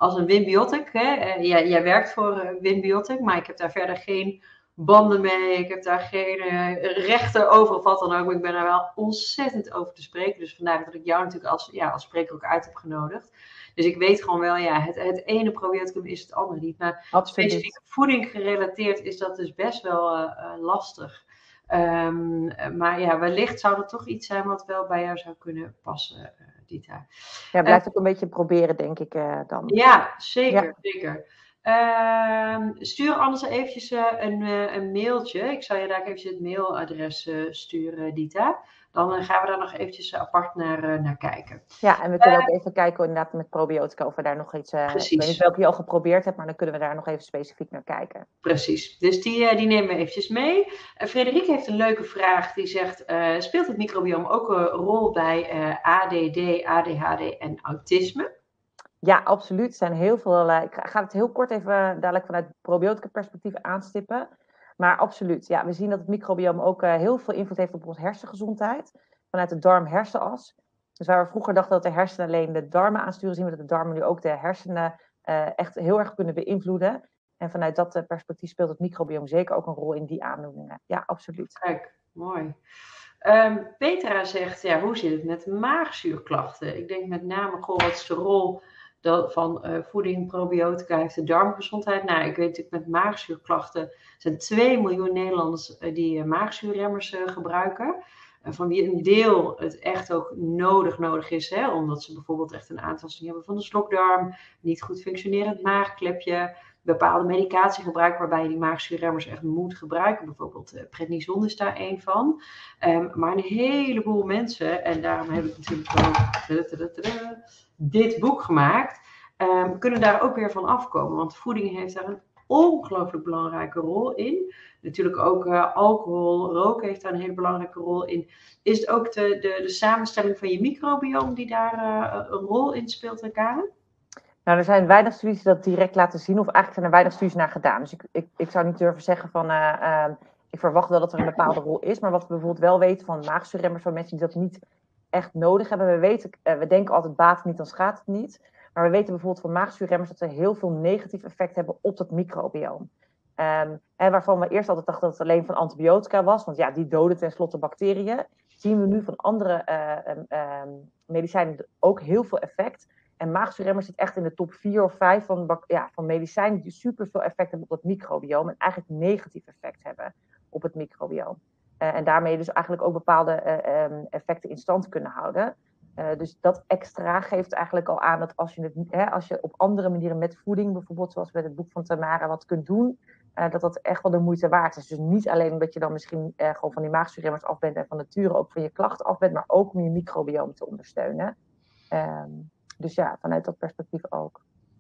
als een Winbiotic. Hè? Uh, jij, jij werkt voor uh, Winbiotic, maar ik heb daar verder geen banden mee. Ik heb daar geen uh, rechten over of wat dan ook. Maar ik ben daar wel ontzettend over te spreken. Dus vandaar dat ik jou natuurlijk als, ja, als spreker ook uit heb genodigd. Dus ik weet gewoon wel, ja, het, het ene probioticum is het andere niet. Maar Absoluut. specifiek voeding gerelateerd is dat dus best wel uh, uh, lastig. Um, maar ja, wellicht zou dat toch iets zijn wat wel bij jou zou kunnen passen, uh, Dita. Ja, blijf uh, ook een beetje proberen, denk ik uh, dan. Ja, zeker, ja. zeker. Uh, stuur anders eventjes uh, een, uh, een mailtje. Ik zal je daar eventjes het mailadres uh, sturen, Dita. Dan uh, gaan we daar nog eventjes apart naar, uh, naar kijken. Ja, en we kunnen uh, ook even kijken inderdaad met probiotica of we daar nog iets... Uh, precies. Ik weet niet welke je al geprobeerd hebt, maar dan kunnen we daar nog even specifiek naar kijken. Precies, dus die, uh, die nemen we eventjes mee. Uh, Frederik heeft een leuke vraag. Die zegt, uh, speelt het microbiome ook een rol bij uh, A D D, A D H D en autisme? Ja, absoluut. Er zijn heel veel... Uh, ik ga het heel kort even dadelijk vanuit probiotica perspectief aanstippen. Maar absoluut, ja, we zien dat het microbiome ook uh, heel veel invloed heeft op onze hersengezondheid. Vanuit de darm-hersenas. Dus waar we vroeger dachten dat de hersenen alleen de darmen aansturen, zien we dat de darmen nu ook de hersenen uh, echt heel erg kunnen beïnvloeden. En vanuit dat uh, perspectief speelt het microbiome zeker ook een rol in die aandoeningen. Ja, absoluut. Kijk, mooi. Um, Petra zegt, ja, hoe zit het met maagzuurklachten? Ik denk met name, goh, wat is de rol van uh, voeding, probiotica heeft de darmgezondheid? Nou, ik weet natuurlijk met maagzuurklachten, er zijn twee miljoen Nederlanders uh, die uh, maagzuurremmers uh, gebruiken. Uh, van wie een deel het echt ook nodig nodig is, hè, omdat ze bijvoorbeeld echt een aantasting hebben van de slokdarm, niet goed functionerend maagklepje, bepaalde medicatie gebruiken waarbij je die maagzuurremmers echt moet gebruiken. Bijvoorbeeld uh, prednison is daar één van. Um, maar een heleboel mensen, en daarom heb ik natuurlijk ook dit boek gemaakt, um, kunnen daar ook weer van afkomen. Want voeding heeft daar een ongelooflijk belangrijke rol in. Natuurlijk ook uh, alcohol, roken heeft daar een hele belangrijke rol in. Is het ook de, de, de samenstelling van je microbiome die daar uh, een rol in speelt, Karen? Nou, er zijn weinig studies die dat direct laten zien, of eigenlijk zijn er weinig studies naar gedaan. Dus ik, ik, ik zou niet durven zeggen van, uh, uh, ik verwacht wel dat er een bepaalde rol is. Maar wat we bijvoorbeeld wel weten van maagzuurremmers, van mensen die dat niet echt nodig hebben. We weten, uh, we denken altijd baat het niet, dan schaadt het niet. Maar we weten bijvoorbeeld van maagzuurremmers dat ze heel veel negatief effect hebben op dat microbiome. Um, en waarvan we eerst altijd dachten dat het alleen van antibiotica was, want ja, die doden tenslotte bacteriën. Zien we nu van andere uh, um, um, medicijnen ook heel veel effect. En maagzuurremmers zit echt in de top vier of vijf van, ja, van medicijnen die super veel effect hebben op het microbiome. En eigenlijk negatief effect hebben op het microbiome. Uh, en daarmee dus eigenlijk ook bepaalde uh, um, effecten in stand kunnen houden. Uh, dus dat extra geeft eigenlijk al aan dat als je, het, hè, als je op andere manieren met voeding, bijvoorbeeld zoals met het boek van Tamara, wat kunt doen, uh, dat dat echt wel de moeite waard is. Dus niet alleen omdat je dan misschien uh, gewoon van die maagzuurremmers af bent en van nature ook van je klachten af bent, maar ook om je microbiome te ondersteunen. Um, Dus ja, vanuit dat perspectief ook.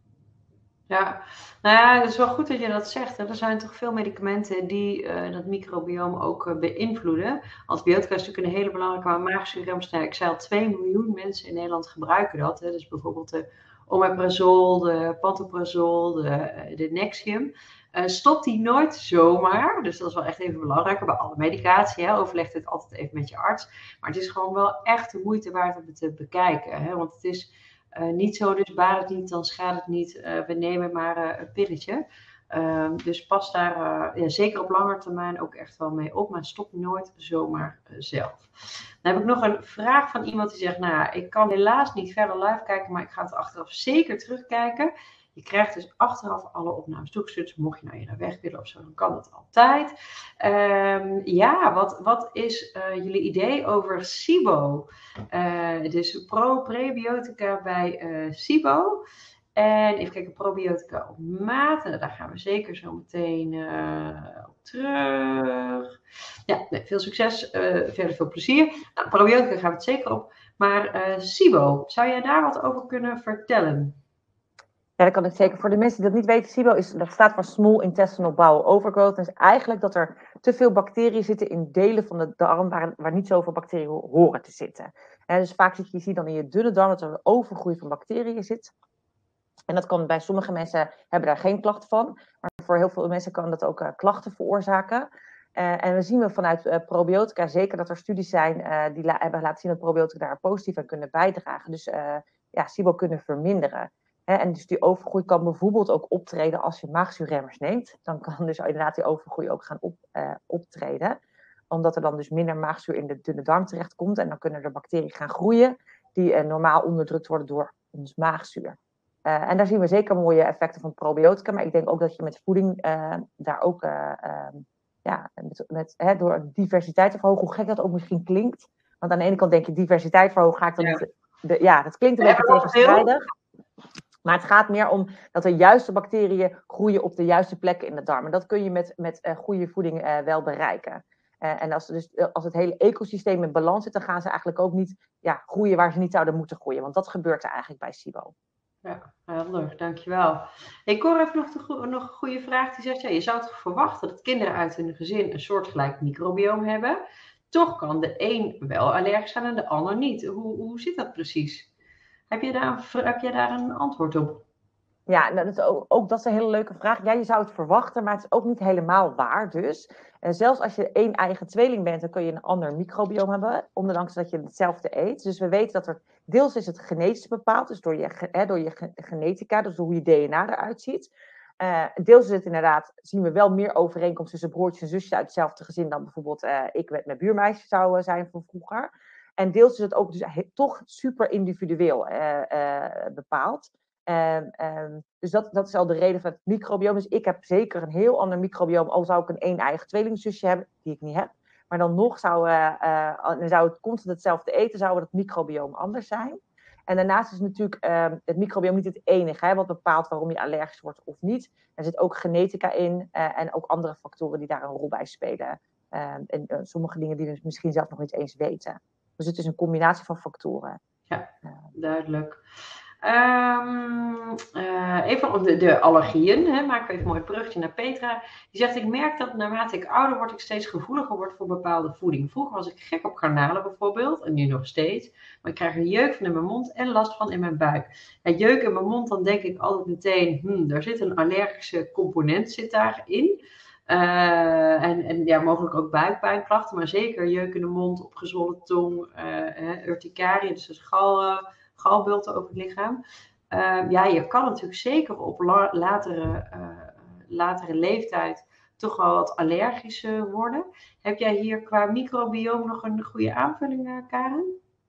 Ja, nou ja, het is wel goed dat je dat zegt. Hè. Er zijn toch veel medicamenten die uh, dat microbiome ook uh, beïnvloeden. Antibiotica is natuurlijk een hele belangrijke, maar maagzuurremmers, nou, ik zei al, twee miljoen mensen in Nederland gebruiken dat. Hè. Dus bijvoorbeeld de omeprazol, de pantoprazol, de, de Nexium. Uh, stop die nooit zomaar. Dus dat is wel echt even belangrijk. Bij alle medicatie, hè, overleg het altijd even met je arts. Maar het is gewoon wel echt de moeite waard om het te bekijken. Hè. Want het is uh, niet zo, dus baat het niet, dan schaadt het niet. Uh, we nemen maar uh, een pilletje. Uh, dus pas daar uh, ja, zeker op lange termijn ook echt wel mee op. Maar stop nooit zomaar uh, zelf. Dan heb ik nog een vraag van iemand die zegt, nou ja, ik kan helaas niet verder live kijken, maar ik ga het achteraf zeker terugkijken. Je krijgt dus achteraf alle opnames toegestuurd. Dus mocht je nou eerder weg willen of zo, dan kan dat altijd. Um, ja, wat, wat is uh, jullie idee over SIBO? Uh, dus pro-prebiotica bij uh, SIBO. En even kijken, probiotica op maat. En daar gaan we zeker zo meteen uh, op terug. Ja, nee, veel succes. Uh, verder veel plezier. Nou, probiotica gaan we het zeker op. Maar uh, SIBO, zou jij daar wat over kunnen vertellen? Ja, dat kan ik zeker. Voor de mensen die dat niet weten, SIBO is, dat staat voor Small Intestinal Bowel Overgrowth. Dat is eigenlijk dat er te veel bacteriën zitten in delen van de darm waar, waar niet zoveel bacteriën horen te zitten. En dus vaak zie je, je ziet dan in je dunne darm dat er een overgroei van bacteriën zit. En dat kan bij sommige mensen hebben daar geen klachten van. Maar voor heel veel mensen kan dat ook uh, klachten veroorzaken. Uh, en we zien we vanuit uh, probiotica zeker dat er studies zijn uh, die la- hebben laten zien dat probiotica daar positief aan kunnen bijdragen. Dus uh, ja, SIBO kunnen verminderen. Hè, en dus die overgroei kan bijvoorbeeld ook optreden als je maagzuurremmers neemt. Dan kan dus inderdaad die overgroei ook gaan op, uh, optreden. Omdat er dan dus minder maagzuur in de dunne darm terechtkomt. En dan kunnen er bacteriën gaan groeien die uh, normaal onderdrukt worden door ons maagzuur. Uh, en daar zien we zeker mooie effecten van probiotica. Maar ik denk ook dat je met voeding uh, daar ook... Uh, uh, ja, met, met, hè, door diversiteit te verhogen, hoe gek dat ook misschien klinkt. Want aan de ene kant denk je diversiteit verhogen, ga ik dan Ja. niet... De, ja, dat klinkt een beetje tegenstrijdig. Maar het gaat meer om dat de juiste bacteriën groeien op de juiste plekken in de darm. En dat kun je met, met uh, goede voeding uh, wel bereiken. Uh, en als, dus, uh, als het hele ecosysteem in balans zit, dan gaan ze eigenlijk ook niet ja, groeien waar ze niet zouden moeten groeien. Want dat gebeurt er eigenlijk bij SIBO. Ja, helder, dankjewel. Ik hoor even nog, de, nog een goede vraag die zegt, ja, je zou toch verwachten dat kinderen uit hun gezin een soortgelijk microbioom hebben. Toch kan de een wel allergisch zijn en de ander niet. Hoe, hoe zit dat precies? Heb je daar, heb jij daar een antwoord op? Ja, nou, dat is ook, ook dat is een hele leuke vraag. Ja, je zou het verwachten, maar het is ook niet helemaal waar dus. En zelfs als je één eigen tweeling bent, dan kun je een ander microbioom hebben, ondanks dat je hetzelfde eet. Dus we weten dat er, deels is het genetisch bepaald, dus door je, hè, door je genetica, dus hoe je D N A eruit ziet. Uh, deels is het inderdaad, zien we wel meer overeenkomst tussen broertjes en zusjes uit hetzelfde gezin dan bijvoorbeeld uh, ik met mijn buurmeisje zou uh, zijn van vroeger. En deels is het ook dus, he, toch super individueel uh, uh, bepaald. Um, um, dus dat, dat is al de reden van het microbioom. Dus ik heb zeker een heel ander microbioom, al zou ik een één eigen tweelingzusje hebben, die ik niet heb. Maar dan nog zou, uh, uh, zou het constant hetzelfde eten, zou het microbioom anders zijn. En daarnaast is natuurlijk uh, het microbioom niet het enige, hè, wat bepaalt waarom je allergisch wordt of niet. Er zit ook genetica in uh, en ook andere factoren die daar een rol bij spelen. Uh, en uh, sommige dingen die we misschien zelf nog niet eens weten. Dus het is een combinatie van factoren. Ja, duidelijk. Um, uh, even op de, de allergieën, hè, maken we even een mooi bruggetje naar Petra. Die zegt, ik merk dat naarmate ik ouder word, ik steeds gevoeliger word voor bepaalde voeding. Vroeger was ik gek op garnalen bijvoorbeeld, en nu nog steeds. Maar ik krijg er jeuk van in mijn mond en last van in mijn buik. Ja, jeuk in mijn mond, dan denk ik altijd meteen, hmm, daar zit een allergische component zit daarin. Uh, en, en ja, mogelijk ook buikpijnklachten, maar zeker jeuk in de mond, opgezwollen tong, uh, urticaria, dus de gal... Uh, galbulten over het lichaam. Uh, ja, je kan natuurlijk zeker op la- latere, uh, latere leeftijd toch wel wat allergisch uh, worden. Heb jij hier qua microbioom nog een goede aanvulling, uh, Karen?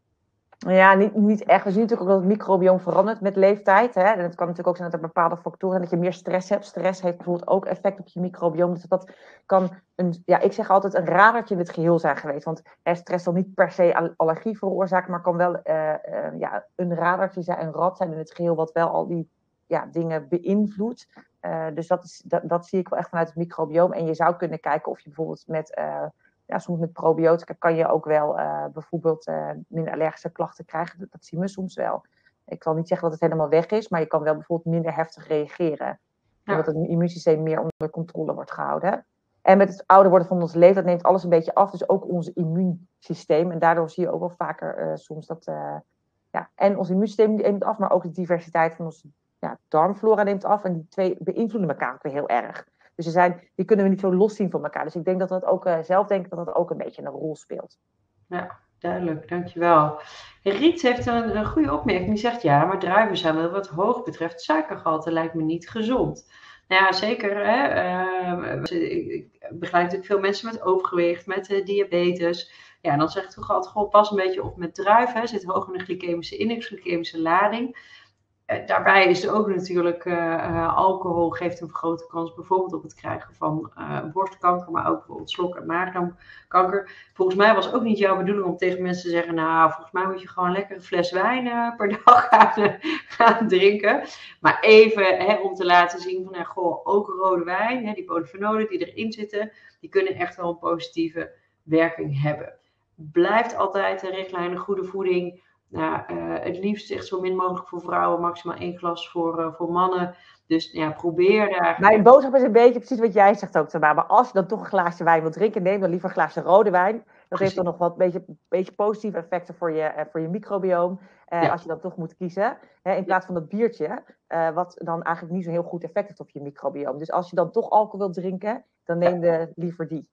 Ja, niet, niet echt. We zien natuurlijk ook dat het microbioom verandert met leeftijd. Hè? En het kan natuurlijk ook zijn dat er bepaalde factoren dat je meer stress hebt. Stress heeft bijvoorbeeld ook effect op je microbioom. Dus dat kan een, ja, ik zeg altijd een radertje in het geheel zijn geweest. Want hè, stress zal niet per se allergie veroorzaken, maar kan wel uh, uh, ja, een radertje zijn, een rad zijn in het geheel wat wel al die ja, dingen beïnvloedt. Uh, dus dat, is, dat, dat zie ik wel echt vanuit het microbioom. En je zou kunnen kijken of je bijvoorbeeld met... Uh, Ja, soms met probiotica kan je ook wel uh, bijvoorbeeld uh, minder allergische klachten krijgen. Dat, dat zien we soms wel. Ik zal niet zeggen dat het helemaal weg is, maar je kan wel bijvoorbeeld minder heftig reageren. Omdat ja. het immuunsysteem meer onder controle wordt gehouden. En met het ouder worden van ons leven, dat neemt alles een beetje af. Dus ook ons immuunsysteem. En daardoor zie je ook wel vaker uh, soms dat... Uh, ja, en ons immuunsysteem neemt af, maar ook de diversiteit van onze ja, darmflora neemt af. En die twee beïnvloeden elkaar ook weer heel erg. Dus ze zijn, die kunnen we niet zo los zien van elkaar. Dus ik denk dat dat ook, uh, zelf denk dat dat ook een beetje een rol speelt. Ja, duidelijk. Dankjewel. Riet heeft een, een goede opmerking. Die zegt, ja, maar druiven zijn wel wat hoog betreft suikergehalte lijkt me niet gezond. Nou ja, zeker. Hè? Uh, ik, ik begeleid natuurlijk veel mensen met overgewicht, met uh, diabetes. Ja, en dan zeg ik toch altijd, goh, pas een beetje op met druiven. Hè? Zit hoog in de glycemische index, glycemische lading. Uh, daarbij is er ook natuurlijk uh, uh, alcohol geeft een vergrote kans bijvoorbeeld op het krijgen van uh, borstkanker, maar ook bijvoorbeeld slok- en maagdarmkanker. Volgens mij was het ook niet jouw bedoeling om tegen mensen te zeggen, nou, volgens mij moet je gewoon lekker een fles wijn uh, per dag gaan, uh, gaan drinken. Maar even hè, om te laten zien van, uh, goh, ook rode wijn, hè, die polyfenolen die erin zitten, die kunnen echt wel een positieve werking hebben. Blijft altijd de richtlijn goede voeding. Nou, uh, het liefst echt zo min mogelijk voor vrouwen, maximaal één glas voor, uh, voor mannen. Dus ja, probeer daar... Mijn boodschap is een beetje precies wat jij zegt ook, Tamara. Maar als je dan toch een glaasje wijn wilt drinken, neem dan liever een glaasje rode wijn. Dat precies. Heeft dan nog wat beetje, beetje positieve effecten voor je, uh, voor je microbioom. Uh, ja. Als je dan toch moet kiezen. Hè, in plaats van dat biertje, uh, wat dan eigenlijk niet zo'n heel goed effect heeft op je microbioom. Dus als je dan toch alcohol wilt drinken, dan neem de, liever die.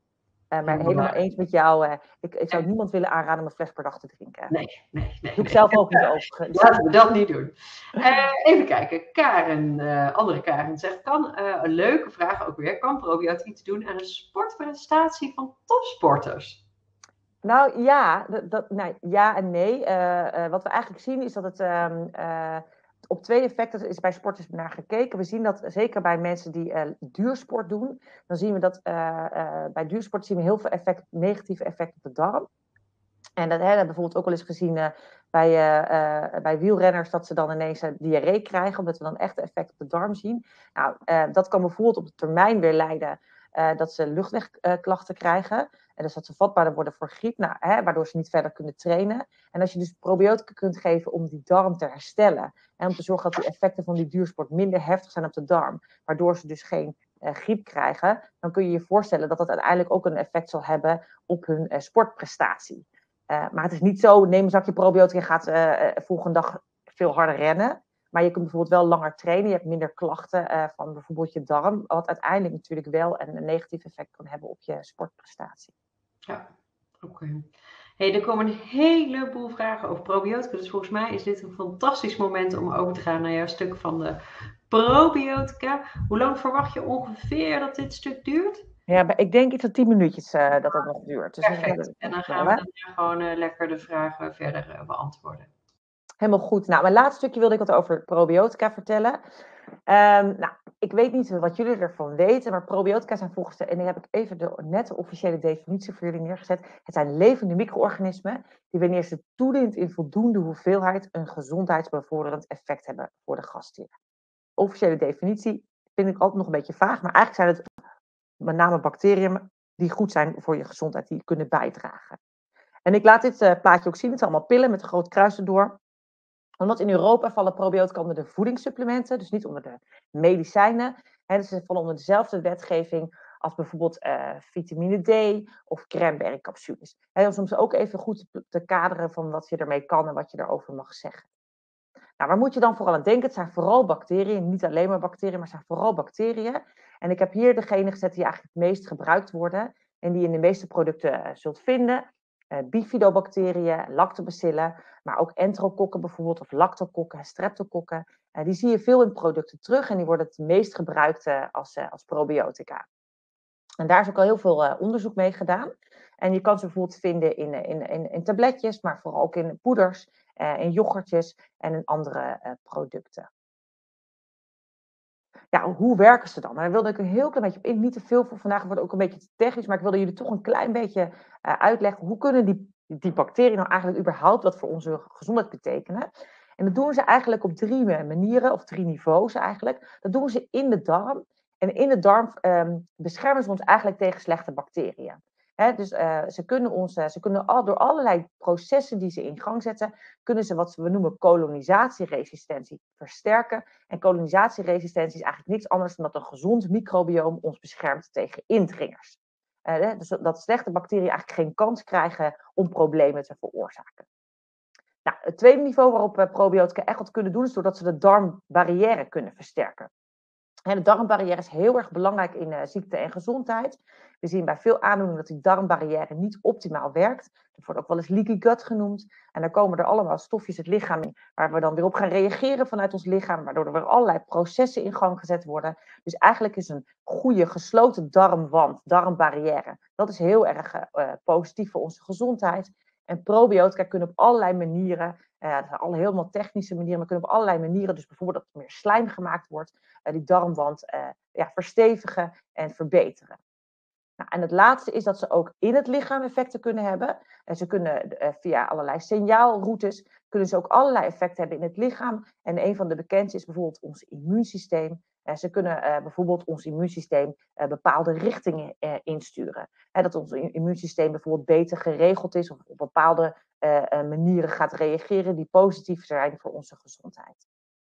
Uh, maar Helemaal helemaal waar. eens met jou. Uh, ik, ik zou Nee. niemand willen aanraden om een fles per dag te drinken. Nee, nee, nee. Doe ik nee. zelf ook niet overigens. Laten we dat niet doen. Uh, even kijken. Karen, uh, andere Karen zegt, kan, uh, een leuke vraag ook weer, kan probiotica iets doen aan de sportprestatie van topsporters? Nou ja, dat, nou, ja en nee. Uh, uh, wat we eigenlijk zien is dat het um, uh, op twee effecten is bij sporters naar gekeken. We zien dat zeker bij mensen die uh, duursport doen, dan zien we dat uh, uh, bij duursport zien we heel veel effect, negatieve effecten op de darm. En dat hebben we bijvoorbeeld ook wel eens gezien uh, bij, uh, uh, bij wielrenners, dat ze dan ineens uh, diarree krijgen, omdat we dan echt effect op de darm zien. Nou, uh, dat kan bijvoorbeeld op de termijn weer leiden uh, dat ze luchtwegklachten uh, krijgen. En dus dat ze vatbaarder worden voor griep, nou, hè, waardoor ze niet verder kunnen trainen. En als je dus probiotica kunt geven om die darm te herstellen en om te zorgen dat die effecten van die duursport minder heftig zijn op de darm, waardoor ze dus geen uh, griep krijgen, dan kun je je voorstellen dat dat uiteindelijk ook een effect zal hebben op hun uh, sportprestatie. Uh, maar het is niet zo, neem een zakje probiotica en gaat uh, uh, volgende dag veel harder rennen. Maar je kunt bijvoorbeeld wel langer trainen. Je hebt minder klachten uh, van bijvoorbeeld je darm. Wat uiteindelijk natuurlijk wel een, een negatief effect kan hebben op je sportprestatie. Ja, oké. Okay. Hey, er komen een heleboel vragen over probiotica. Dus volgens mij is dit een fantastisch moment om over te gaan naar jouw stuk van de probiotica. Hoe lang verwacht je ongeveer dat dit stuk duurt? Ja, ik denk iets van tien minuutjes uh, dat het nog duurt. Dus perfect. We, en dan gaan we dan gewoon uh, lekker de vragen verder uh, beantwoorden. Helemaal goed. Nou, mijn laatste stukje wilde ik wat over probiotica vertellen. Um, nou, ik weet niet wat jullie ervan weten, maar probiotica zijn volgens de, en dan heb ik even de nette officiële definitie voor jullie neergezet. Het zijn levende micro-organismen die wanneer ze toedient in voldoende hoeveelheid een gezondheidsbevorderend effect hebben voor de gastheer. Officiële definitie vind ik altijd nog een beetje vaag, maar eigenlijk zijn het met name bacteriën die goed zijn voor je gezondheid, die kunnen bijdragen. En ik laat dit uh, plaatje ook zien. Het zijn allemaal pillen met een groot kruis erdoor. Omdat in Europa vallen probiotica onder de voedingssupplementen, dus niet onder de medicijnen. Hè, dus ze vallen onder dezelfde wetgeving als bijvoorbeeld uh, vitamine D of cranberrycapsules. Hè, om soms ook even goed te, te kaderen van wat je ermee kan en wat je erover mag zeggen. Nou, waar moet je dan vooral aan denken? Het zijn vooral bacteriën, niet alleen maar bacteriën, maar het zijn vooral bacteriën. En ik heb hier degene gezet die eigenlijk het meest gebruikt worden en die je in de meeste producten uh, zult vinden. Uh, bifidobacteriën, lactobacillen, maar ook enterokokken bijvoorbeeld, of lactokokken, streptokokken. Uh, die zie je veel in producten terug en die worden het meest gebruikt uh, als, uh, als probiotica. En daar is ook al heel veel uh, onderzoek mee gedaan. En je kan ze bijvoorbeeld vinden in, in, in, in tabletjes, maar vooral ook in poeders, uh, in yoghurtjes en in andere uh, producten. Ja, hoe werken ze dan? Daar wilde ik een heel klein beetje op in. Niet te veel voor vandaag, wordt ook een beetje te technisch. Maar ik wilde jullie toch een klein beetje uh, uitleggen. Hoe kunnen die, die bacteriën nou eigenlijk überhaupt wat voor onze gezondheid betekenen? En dat doen ze eigenlijk op drie manieren, of drie niveaus eigenlijk. Dat doen ze in de darm. En in de darm um, beschermen ze ons eigenlijk tegen slechte bacteriën. He, dus uh, ze kunnen, ons, uh, ze kunnen al, door allerlei processen die ze in gang zetten, kunnen ze wat we noemen kolonisatieresistentie versterken. En kolonisatieresistentie is eigenlijk niks anders dan dat een gezond microbioom ons beschermt tegen indringers. Uh, dus dat slechte bacteriën eigenlijk geen kans krijgen om problemen te veroorzaken. Nou, het tweede niveau waarop we probiotica echt wat kunnen doen, is doordat ze de darmbarrière kunnen versterken. En de darmbarrière is heel erg belangrijk in uh, ziekte en gezondheid. We zien bij veel aandoeningen dat die darmbarrière niet optimaal werkt. Dat wordt ook wel eens leaky gut genoemd. En dan komen er allemaal stofjes het lichaam in, waar we dan weer op gaan reageren vanuit ons lichaam, waardoor er weer allerlei processen in gang gezet worden. Dus eigenlijk is een goede gesloten darmwand, darmbarrière, dat is heel erg uh, positief voor onze gezondheid. En probiotica kunnen op allerlei manieren, uh, dat zijn alle helemaal technische manieren, maar kunnen op allerlei manieren, dus bijvoorbeeld dat er meer slijm gemaakt wordt, uh, die darmwand uh, ja, verstevigen en verbeteren. Nou, en het laatste is dat ze ook in het lichaam effecten kunnen hebben. En ze kunnen uh, via allerlei signaalroutes, kunnen ze ook allerlei effecten hebben in het lichaam. En een van de bekendste is bijvoorbeeld ons immuunsysteem. Uh, ze kunnen uh, bijvoorbeeld ons immuunsysteem uh, bepaalde richtingen uh, insturen. Hè, dat ons immuunsysteem bijvoorbeeld beter geregeld is of op bepaalde uh, uh, manieren gaat reageren die positief zijn voor onze gezondheid.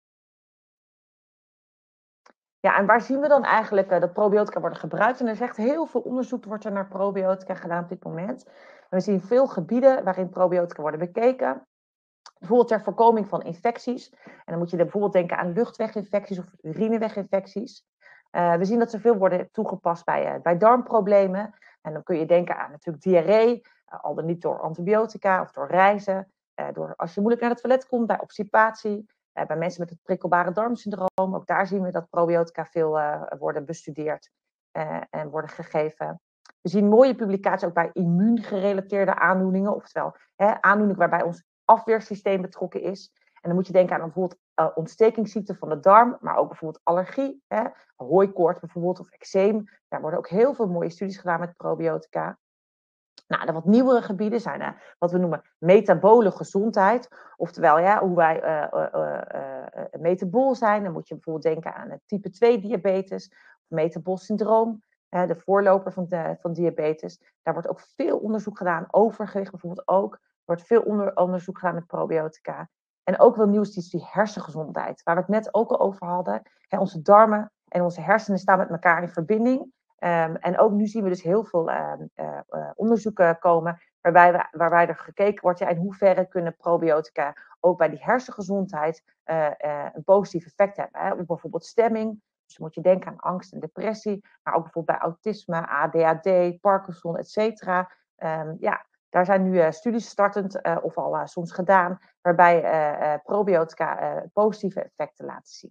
Ja, en waar zien we dan eigenlijk uh, dat probiotica worden gebruikt? En er is echt heel veel onderzoek wordt er naar probiotica gedaan op dit moment. En we zien veel gebieden waarin probiotica worden bekeken. Bijvoorbeeld ter voorkoming van infecties. En dan moet je bijvoorbeeld denken aan luchtweginfecties of urineweginfecties. Uh, we zien dat ze veel worden toegepast bij, uh, bij darmproblemen. En dan kun je denken aan natuurlijk diarree, uh, al dan niet door antibiotica of door reizen. Uh, door als je moeilijk naar het toilet komt, bij obstipatie. Uh, bij mensen met het prikkelbare darmsyndroom, ook daar zien we dat probiotica veel uh, worden bestudeerd uh, en worden gegeven. We zien mooie publicaties ook bij immuungerelateerde aandoeningen, oftewel hè, aandoeningen waarbij ons afweersysteem betrokken is. En dan moet je denken aan bijvoorbeeld uh, ontstekingsziekten van de darm, maar ook bijvoorbeeld allergie, hè, hooikoorts bijvoorbeeld of eczeem. Daar worden ook heel veel mooie studies gedaan met probiotica. Nou, de wat nieuwere gebieden zijn uh, wat we noemen metabole gezondheid. Oftewel, ja, hoe wij uh, uh, uh, uh, metabool zijn. Dan moet je bijvoorbeeld denken aan het type twee diabetes, of metabol syndroom, uh, de voorloper van, de, van diabetes. Daar wordt ook veel onderzoek gedaan, overgewicht bijvoorbeeld ook. Er wordt veel onder, onderzoek gedaan met probiotica. En ook wel nieuws is die hersengezondheid, waar we het net ook al over hadden. Hè, onze darmen en onze hersenen staan met elkaar in verbinding. Um, en ook nu zien we dus heel veel uh, uh, uh, onderzoeken komen waarbij, we, waarbij er gekeken wordt, ja, in hoeverre kunnen probiotica ook bij die hersengezondheid uh, uh, een positief effect hebben. Hè? Bijvoorbeeld stemming, dus dan moet je denken aan angst en depressie, maar ook bijvoorbeeld bij autisme, A D H D, Parkinson, et cetera. Um, ja, daar zijn nu uh, studies startend uh, of al uh, soms gedaan, waarbij uh, uh, probiotica uh, positieve effecten laten zien.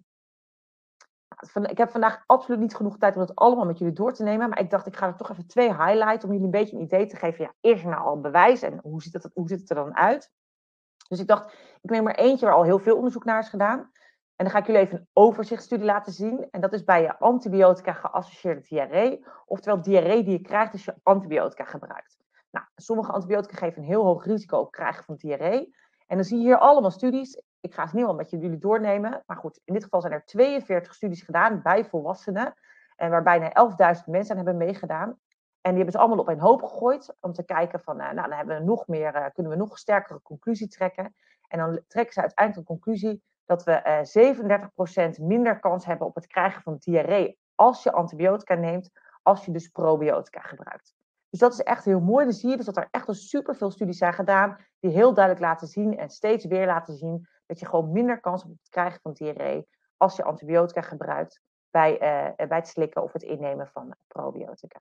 Ik heb vandaag absoluut niet genoeg tijd om het allemaal met jullie door te nemen. Maar ik dacht, ik ga er toch even twee highlighten om jullie een beetje een idee te geven. Ja, is er nou al bewijs en hoe ziet het, hoe ziet het er dan uit? Dus ik dacht, ik neem er eentje waar al heel veel onderzoek naar is gedaan. En dan ga ik jullie even een overzichtsstudie laten zien. En dat is bij je antibiotica geassocieerde diarree. Oftewel diarree die je krijgt als je antibiotica gebruikt. Nou, sommige antibiotica geven een heel hoog risico op krijgen van diarree. En dan zie je hier allemaal studies. Ik ga ze niet wel met jullie doornemen. Maar goed, in dit geval zijn er tweeënveertig studies gedaan bij volwassenen. En waar bijna elfduizend mensen aan hebben meegedaan. En die hebben ze allemaal op een hoop gegooid. Om te kijken van, nou, dan hebben we nog meer, uh, kunnen we nog sterkere conclusie trekken. En dan trekken ze uiteindelijk een conclusie dat we uh, zevenendertig procent minder kans hebben op het krijgen van diarree als je antibiotica neemt, als je dus probiotica gebruikt. Dus dat is echt heel mooi. Dan zie je dus dat er echt al superveel studies zijn gedaan die heel duidelijk laten zien en steeds weer laten zien dat je gewoon minder kans hebt op het krijgen van diarree als je antibiotica gebruikt bij, uh, bij het slikken of het innemen van probiotica.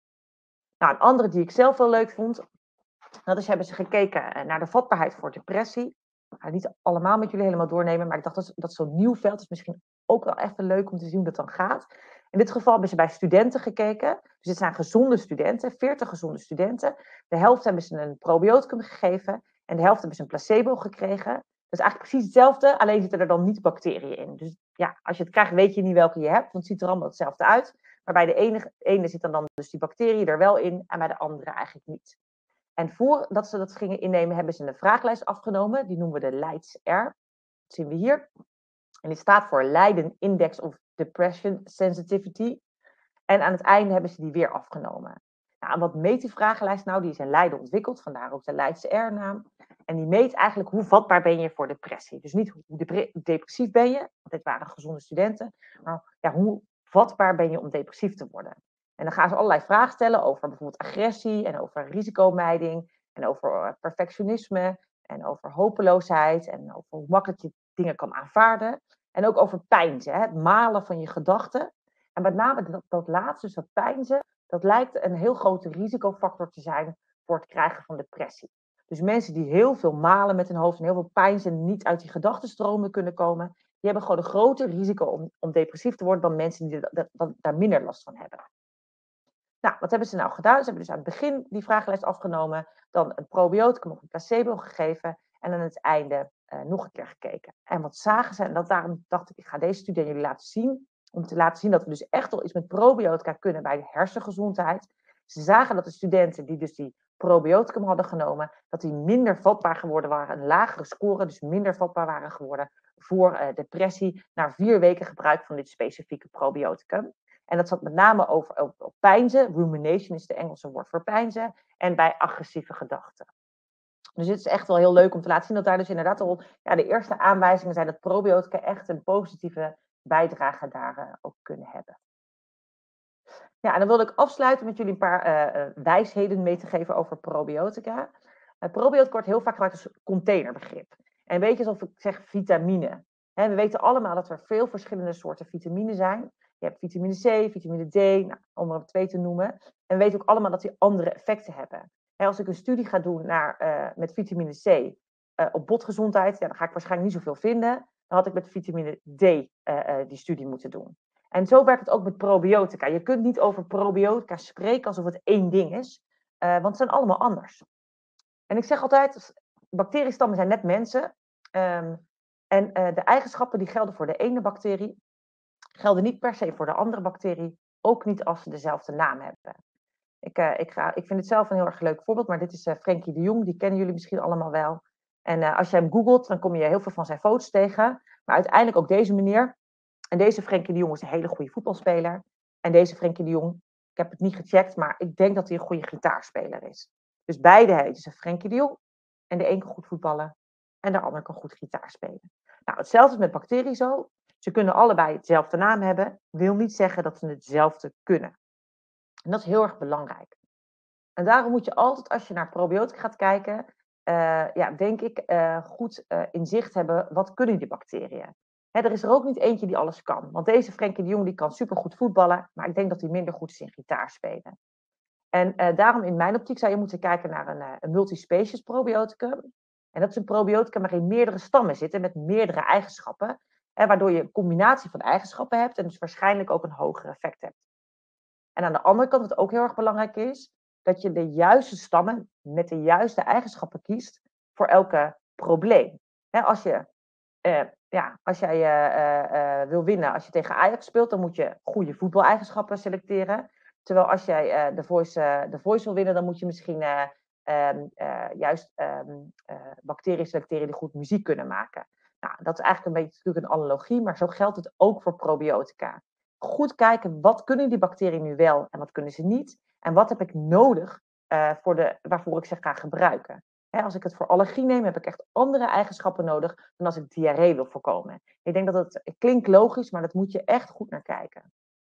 Nou, een andere die ik zelf wel leuk vond, dat is hebben ze gekeken naar de vatbaarheid voor depressie. Ik ga niet allemaal met jullie helemaal doornemen, maar ik dacht dat, dat zo'n nieuw veld is misschien ook wel even leuk om te zien hoe dat dan gaat. In dit geval hebben ze bij studenten gekeken. Dus dit zijn gezonde studenten, veertig gezonde studenten. De helft hebben ze een probioticum gegeven en de helft hebben ze een placebo gekregen. Dat is eigenlijk precies hetzelfde, alleen zitten er dan niet bacteriën in. Dus ja, als je het krijgt weet je niet welke je hebt, want het ziet er allemaal hetzelfde uit. Maar bij de ene, ene zitten dan dus die bacteriën er wel in en bij de andere eigenlijk niet. En voordat ze dat gingen innemen, hebben ze een vragenlijst afgenomen. Die noemen we de Leids-R. Dat zien we hier. En die staat voor Leiden Index of Depression Sensitivity. En aan het einde hebben ze die weer afgenomen. Nou, en wat meet die vragenlijst nou? Die is in Leiden ontwikkeld, vandaar ook de Leids-R-naam. En die meet eigenlijk hoe vatbaar ben je voor depressie. Dus niet hoe depre- depressief ben je, want dit waren gezonde studenten. Maar ja, hoe vatbaar ben je om depressief te worden. En dan gaan ze allerlei vragen stellen over bijvoorbeeld agressie en over risicomijding en over perfectionisme en over hopeloosheid en over hoe makkelijk je dingen kan aanvaarden. En ook over pijnzen, het malen van je gedachten. En met name dat, dat laatste, dus dat pijnzen, dat lijkt een heel grote risicofactor te zijn voor het krijgen van depressie. Dus mensen die heel veel malen met hun hoofd en heel veel pijnzen en niet uit die gedachtenstromen kunnen komen, die hebben gewoon een groter risico om, om depressief te worden dan mensen die dat, dat, daar minder last van hebben. Nou, wat hebben ze nou gedaan? Ze hebben dus aan het begin die vragenlijst afgenomen, dan een probioticum of een placebo gegeven en aan het einde uh, nog een keer gekeken. En wat zagen ze? En dat, daarom dacht ik, ik ga deze studie aan jullie laten zien, om te laten zien dat we dus echt wel iets met probiotica kunnen bij de hersengezondheid. Ze zagen dat de studenten die dus die probioticum hadden genomen, dat die minder vatbaar geworden waren, een lagere score, dus minder vatbaar waren geworden voor uh, depressie na vier weken gebruik van dit specifieke probioticum. En dat zat met name over, over, over pijnzen. Rumination is de Engelse woord voor pijnzen. En bij agressieve gedachten. Dus het is echt wel heel leuk om te laten zien dat daar dus inderdaad al ja, de eerste aanwijzingen zijn dat probiotica echt een positieve bijdrage daar uh, ook kunnen hebben. Ja, en dan wilde ik afsluiten met jullie een paar uh, wijsheden mee te geven over probiotica. Uh, probiotica wordt heel vaak gebruikt als containerbegrip. En weet je alsof ik zeg vitamine. He, we weten allemaal dat er veel verschillende soorten vitamine zijn. je hebt vitamine C, vitamine D, nou, om er twee te noemen. En we weten ook allemaal dat die andere effecten hebben. En als ik een studie ga doen naar, uh, met vitamine C uh, op botgezondheid, ja, dan ga ik waarschijnlijk niet zoveel vinden. Dan had ik met vitamine D uh, uh, die studie moeten doen. En zo werkt het ook met probiotica. Je kunt niet over probiotica spreken alsof het één ding is, uh, want het zijn allemaal anders. En ik zeg altijd, bacteriestammen zijn net mensen. Um, en uh, de eigenschappen die gelden voor de ene bacterie, gelden niet per se voor de andere bacterie, ook niet als ze dezelfde naam hebben. Ik, uh, ik, ga, ik vind het zelf een heel erg leuk voorbeeld, maar dit is uh, Frenkie de Jong, die kennen jullie misschien allemaal wel. En uh, als je hem googelt, dan kom je heel veel van zijn foto's tegen. Maar uiteindelijk ook deze meneer. En deze Frenkie de Jong is een hele goede voetbalspeler. En deze Frenkie de Jong, ik heb het niet gecheckt, maar ik denk dat hij een goede gitaarspeler is. Dus beide heten ze Frenkie de Jong. En de een kan goed voetballen en de ander kan goed gitaar spelen. Nou, hetzelfde is met bacteriën zo. Ze kunnen allebei hetzelfde naam hebben. Wil niet zeggen dat ze hetzelfde kunnen. En dat is heel erg belangrijk. En daarom moet je altijd, als je naar probiotica gaat kijken, uh, ja, denk ik, uh, goed uh, inzicht hebben, wat kunnen die bacteriën? Hè, er is er ook niet eentje die alles kan. Want deze Frenkie de Jong die kan supergoed voetballen, maar ik denk dat hij minder goed is in gitaar spelen. En uh, daarom in mijn optiek zou je moeten kijken naar een, uh, een multispecies probioticum. En dat is een probioticum waarin meerdere stammen zitten met meerdere eigenschappen. Hè, waardoor je een combinatie van eigenschappen hebt en dus waarschijnlijk ook een hoger effect hebt. En aan de andere kant, wat ook heel erg belangrijk is, dat je de juiste stammen met de juiste eigenschappen kiest voor elke probleem. Hè, als, je, uh, ja, als jij uh, uh, wil winnen, als je tegen Ajax speelt, dan moet je goede voetbaleigenschappen selecteren. Terwijl als jij uh, de, voice, uh, de Voice wil winnen, dan moet je misschien uh, um, uh, juist um, uh, bacteriën selecteren die goed muziek kunnen maken. Nou, dat is eigenlijk een beetje natuurlijk een analogie, maar zo geldt het ook voor probiotica. Goed kijken, wat kunnen die bacteriën nu wel en wat kunnen ze niet? En wat heb ik nodig uh, voor de, waarvoor ik ze ga gebruiken? He, als ik het voor allergie neem, heb ik echt andere eigenschappen nodig dan als ik diarree wil voorkomen. Ik denk dat het, het klinkt logisch, maar dat moet je echt goed naar kijken.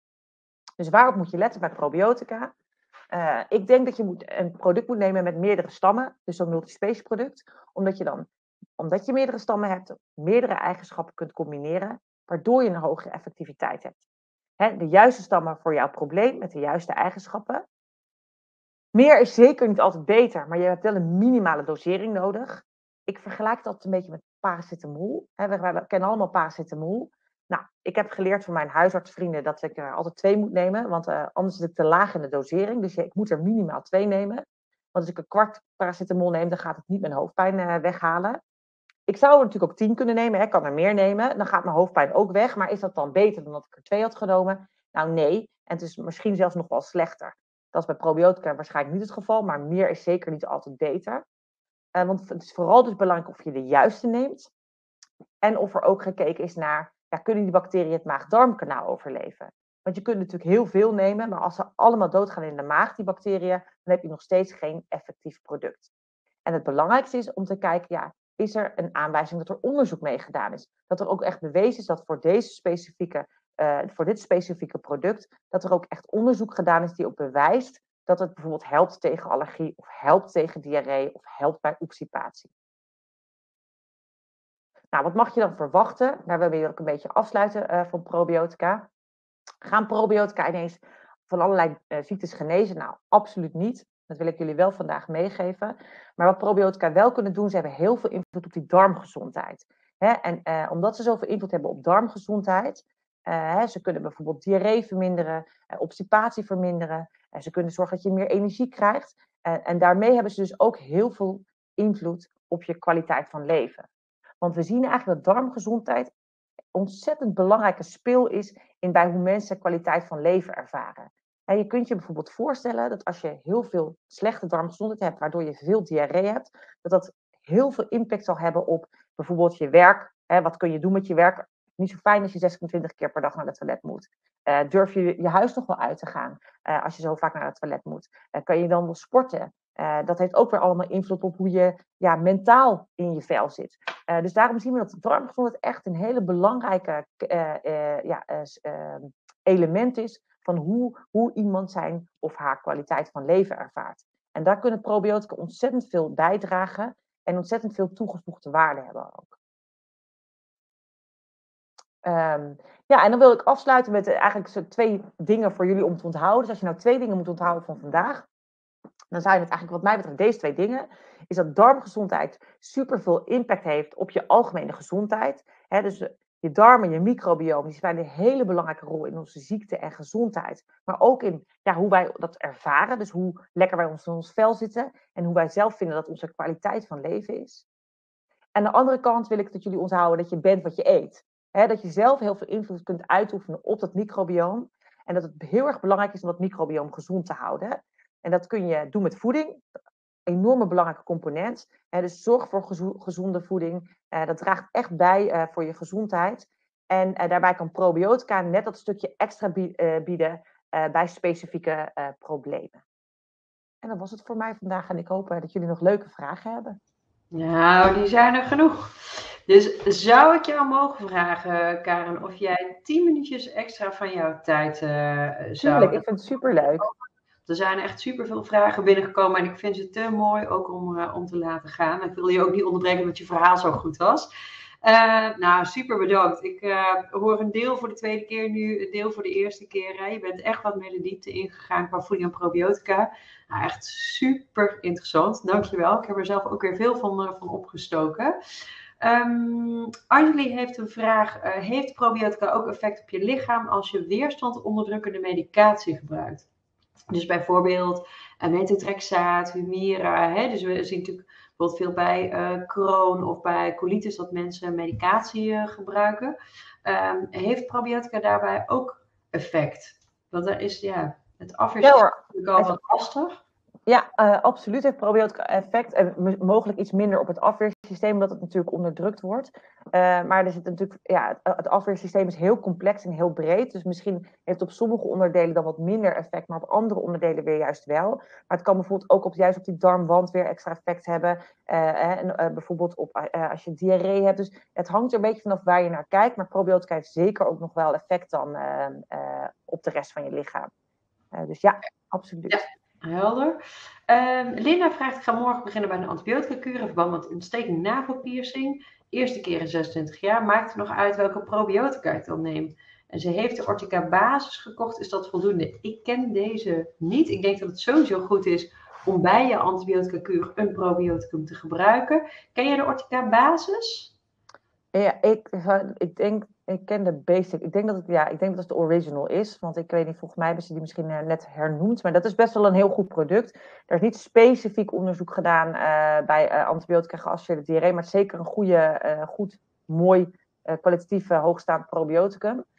Dus waarop moet je letten bij probiotica? Uh, ik denk dat je moet, een product moet nemen met meerdere stammen, dus zo'n multispecies product, omdat je dan, omdat je meerdere stammen hebt, meerdere eigenschappen kunt combineren, waardoor je een hogere effectiviteit hebt. He, de juiste stammen voor jouw probleem met de juiste eigenschappen. Meer is zeker niet altijd beter, maar je hebt wel een minimale dosering nodig. Ik vergelijk het altijd een beetje met paracetamol. He, we, we kennen allemaal paracetamol. Nou, ik heb geleerd van mijn huisartsvrienden dat ik er altijd twee moet nemen, want uh, anders zit ik te laag in de dosering. Dus je, ik moet er minimaal twee nemen. Want als ik een kwart paracetamol neem, dan gaat het niet mijn hoofdpijn uh, weghalen. Ik zou er natuurlijk ook tien kunnen nemen, hè. Ik kan er meer nemen. Dan gaat mijn hoofdpijn ook weg. Maar is dat dan beter dan dat ik er twee had genomen? Nou, nee. En het is misschien zelfs nog wel slechter. Dat is bij probiotica waarschijnlijk niet het geval, maar meer is zeker niet altijd beter. Uh, want het is vooral dus belangrijk of je de juiste neemt. En of er ook gekeken is naar, ja, kunnen die bacteriën het maag-darmkanaal overleven? Want je kunt natuurlijk heel veel nemen, maar als ze allemaal doodgaan in de maag, die bacteriën, dan heb je nog steeds geen effectief product. En het belangrijkste is om te kijken, ja, is er een aanwijzing dat er onderzoek mee gedaan is? Dat er ook echt bewezen is dat voor, deze specifieke, uh, voor dit specifieke product, dat er ook echt onderzoek gedaan is die ook bewijst dat het bijvoorbeeld helpt tegen allergie, of helpt tegen diarree, of helpt bij obstipatie. Nou, wat mag je dan verwachten? Daar willen we ook een beetje afsluiten uh, van probiotica. Gaan probiotica ineens van allerlei uh, ziektes genezen? Nou, absoluut niet. Dat wil ik jullie wel vandaag meegeven. Maar wat probiotica wel kunnen doen, ze hebben heel veel invloed op die darmgezondheid. Hè? En uh, omdat ze zoveel invloed hebben op darmgezondheid, uh, hè, ze kunnen bijvoorbeeld diarree verminderen, uh, obstipatie verminderen. Uh, ze kunnen zorgen dat je meer energie krijgt. Uh, en daarmee hebben ze dus ook heel veel invloed op je kwaliteit van leven. Want we zien eigenlijk dat darmgezondheid ontzettend belangrijke speel is in bij hoe mensen kwaliteit van leven ervaren. En je kunt je bijvoorbeeld voorstellen dat als je heel veel slechte darmgezondheid hebt, waardoor je veel diarree hebt, dat dat heel veel impact zal hebben op bijvoorbeeld je werk. Hè, wat kun je doen met je werk? Niet zo fijn als je zesentwintig keer per dag naar het toilet moet. Uh, durf je je huis nog wel uit te gaan uh, als je zo vaak naar het toilet moet? Uh, kan je dan wel sporten? Uh, dat heeft ook weer allemaal invloed op hoe je ja, mentaal in je vel zit. Uh, dus daarom zien we dat darmgezondheid echt een hele belangrijke uh, uh, ja, uh, element is van hoe, hoe iemand zijn of haar kwaliteit van leven ervaart. En daar kunnen probiotica ontzettend veel bijdragen en ontzettend veel toegevoegde waarde hebben ook. Um, ja, en dan wil ik afsluiten met eigenlijk zo twee dingen voor jullie om te onthouden. Dus als je nou twee dingen moet onthouden van vandaag, dan zijn het eigenlijk wat mij betreft deze twee dingen. Is dat darmgezondheid superveel impact heeft op je algemene gezondheid. He, dus je darmen, je microbioom, die spelen een hele belangrijke rol in onze ziekte en gezondheid. Maar ook in ja, hoe wij dat ervaren. Dus hoe lekker wij ons in ons vel zitten. En hoe wij zelf vinden dat onze kwaliteit van leven is. Aan de andere kant wil ik dat jullie onthouden dat je bent wat je eet. He, dat je zelf heel veel invloed kunt uitoefenen op dat microbioom. En dat het heel erg belangrijk is om dat microbioom gezond te houden. En dat kun je doen met voeding. Een enorme belangrijke component. He, dus zorg voor gezo- gezonde voeding. Uh, dat draagt echt bij uh, voor je gezondheid. En uh, daarbij kan probiotica net dat stukje extra bieden uh, bij specifieke uh, problemen. En dat was het voor mij vandaag. En ik hoop uh, dat jullie nog leuke vragen hebben. Nou, die zijn er genoeg. Dus zou ik jou mogen vragen, Karen, of jij tien minuutjes extra van jouw tijd uh, zou... Tuurlijk, ik vind het superleuk. Er zijn echt superveel vragen binnengekomen en ik vind ze te mooi ook om, uh, om te laten gaan. Ik wil je ook niet onderbreken omdat je verhaal zo goed was. Uh, nou, super bedankt. Ik uh, hoor een deel voor de tweede keer nu, een deel voor de eerste keer. Hè. Je bent echt wat meer de diepte ingegaan qua voeding en probiotica. Nou, echt super interessant. Dankjewel. Ik heb er zelf ook weer veel van, uh, van opgestoken. Um, Anjali heeft een vraag. Uh, heeft probiotica ook effect op je lichaam als je weerstand onderdrukkende medicatie gebruikt? Dus bijvoorbeeld uh, methotrexaat, Humira. Hè? Dus we zien natuurlijk bijvoorbeeld veel bij uh, Crohn of bij colitis dat mensen medicatie uh, gebruiken. Um, heeft probiotica daarbij ook effect? Want daar is ja, het afweersysteem ja, natuurlijk al wat lastig. Ja, uh, absoluut heeft probiotica effect. En m- mogelijk iets minder op het afweersysteem, omdat het natuurlijk onderdrukt wordt. Uh, maar er zit natuurlijk, ja, het, het afweersysteem is heel complex en heel breed. Dus misschien heeft het op sommige onderdelen dan wat minder effect, maar op andere onderdelen weer juist wel. Maar het kan bijvoorbeeld ook op, juist op die darmwand weer extra effect hebben. Uh, en uh, bijvoorbeeld op, uh, als je diarree hebt. Dus het hangt er een beetje vanaf waar je naar kijkt. Maar probiotica heeft zeker ook nog wel effect dan uh, uh, op de rest van je lichaam. Uh, dus ja, absoluut. Ja. Helder. Uh, Linda vraagt, ik ga morgen beginnen bij een antibiotica-kuur in verband met ontstekende navelpiercing. Eerste keer in zesentwintig jaar. Maakt er nog uit welke probiotica ik dan neem. En ze heeft de Ortica Basis gekocht. Is dat voldoende? Ik ken deze niet. Ik denk dat het sowieso goed is om bij je antibiotica-kuur een probioticum te gebruiken. Ken je de Ortica Basis? Ja, ik, ik denk, ik ken de basic. Ik denk dat het, ja, ik denk dat het de original is. Want ik weet niet, volgens mij hebben ze die misschien uh, net hernoemd. Maar dat is best wel een heel goed product. Er is niet specifiek onderzoek gedaan uh, bij uh, antibiotica geassocieerde diarree. Maar het is zeker een goede, uh, goed, mooi, uh, kwalitatief uh, hoogstaand probioticum. Um,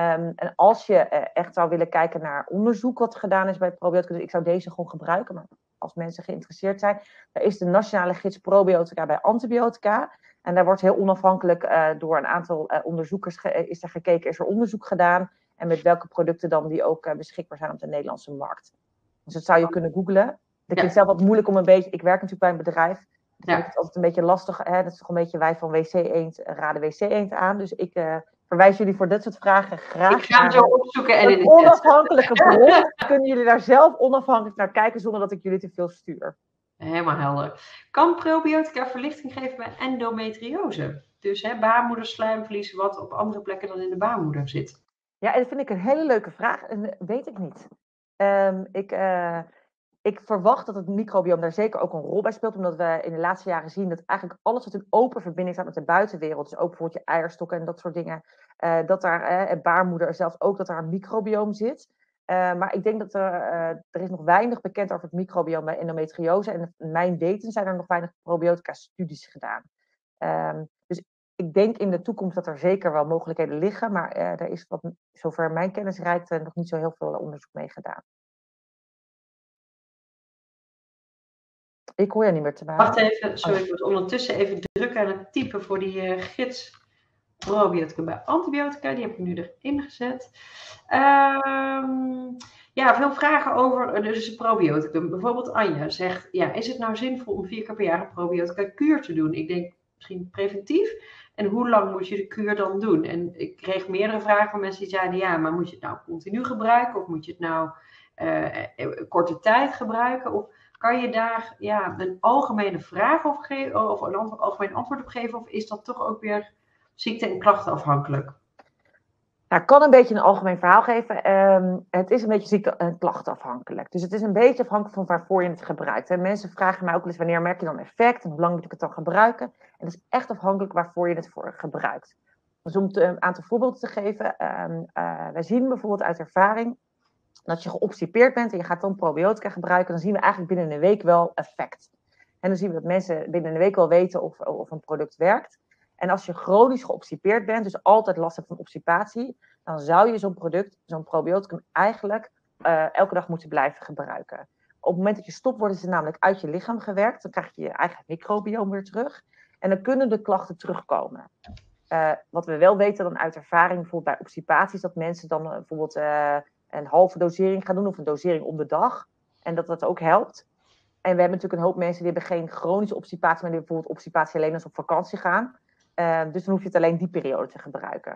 en als je uh, echt zou willen kijken naar onderzoek wat gedaan is bij het probioticum. Dus ik zou deze gewoon gebruiken. Maar als mensen geïnteresseerd zijn. Daar is de nationale gids probiotica bij antibiotica. En daar wordt heel onafhankelijk uh, door een aantal uh, onderzoekers ge- is er gekeken, is er onderzoek gedaan. En met welke producten dan die ook uh, beschikbaar zijn op de Nederlandse markt. Dus dat zou je kunnen googlen. Ik vind het zelf wat moeilijk om een beetje, ik werk natuurlijk bij een bedrijf. Dus ja. Ik vind het altijd een beetje lastig. Hè? Dat is toch een beetje wij van W C Eend raden W C Eend aan. Dus ik uh, verwijs jullie voor dit soort vragen graag. Ik ga hem zo opzoeken en in een onafhankelijke bron. Kunnen jullie daar zelf onafhankelijk naar kijken zonder dat ik jullie te veel stuur. Helemaal helder. Kan probiotica verlichting geven bij endometriose? Dus hè, baarmoederslijmvlies wat op andere plekken dan in de baarmoeder zit. Ja, en dat vind ik een hele leuke vraag. En dat weet ik niet. Um, ik, uh, ik verwacht dat het microbioom daar zeker ook een rol bij speelt. Omdat we in de laatste jaren zien dat eigenlijk alles wat in open verbinding staat met de buitenwereld. Dus ook bijvoorbeeld je eierstokken en dat soort dingen. Uh, dat daar, uh, baarmoeder zelfs ook, dat daar een microbioom zit. Uh, maar ik denk dat er, uh, er is nog weinig bekend over het microbioom bij endometriose. En in mijn weten zijn er nog weinig probiotica-studies gedaan. Um, dus ik denk in de toekomst dat er zeker wel mogelijkheden liggen. Maar uh, er is, wat, zover mijn kennis reikt, uh, nog niet zo heel veel onderzoek mee gedaan. Ik hoor je niet meer te maken. Wacht even, sorry, ik moet ondertussen even drukken aan het typen voor die uh, gids. Probioticum bij antibiotica, die heb ik nu erin gezet. Um, ja, veel vragen over dus een probioticum. Bijvoorbeeld Anja zegt, ja, is het nou zinvol om vier keer per jaar een probiotica kuur te doen? Ik denk misschien preventief. En hoe lang moet je de kuur dan doen? En ik kreeg meerdere vragen van mensen die zeiden, ja, maar moet je het nou continu gebruiken? Of moet je het nou uh, korte tijd gebruiken? Of kan je daar ja, een algemene vraag over geven, of een algemeen antwoord op geven? Of is dat toch ook weer ziekte- en klachtenafhankelijk? Nou, ik kan een beetje een algemeen verhaal geven. Um, het is een beetje ziekte- en klachtafhankelijk. Dus het is een beetje afhankelijk van waarvoor je het gebruikt. Hè. Mensen vragen mij ook wel eens wanneer merk je dan effect en hoe lang moet ik het dan gebruiken. En dat is echt afhankelijk waarvoor je het voor gebruikt. Dus om te, een aantal voorbeelden te geven. Um, uh, wij zien bijvoorbeeld uit ervaring dat als je geobstipeerd bent en je gaat dan probiotica gebruiken, dan zien we eigenlijk binnen een week wel effect. En dan zien we dat mensen binnen een week wel weten of, of een product werkt. En als je chronisch geobstipeerd bent, dus altijd last hebt van obstipatie, dan zou je zo'n product, zo'n probioticum eigenlijk uh, elke dag moeten blijven gebruiken. Op het moment dat je stopt, worden ze namelijk uit je lichaam gewerkt. Dan krijg je je eigen microbioom weer terug. En dan kunnen de klachten terugkomen. Uh, wat we wel weten dan uit ervaring, bijvoorbeeld bij obstipatie, is dat mensen dan uh, bijvoorbeeld uh, een halve dosering gaan doen of een dosering om de dag. En dat dat ook helpt. En we hebben natuurlijk een hoop mensen die hebben geen chronische obstipatie, maar die hebben bijvoorbeeld obstipatie alleen als ze op vakantie gaan. Uh, dus dan hoef je het alleen die periode te gebruiken.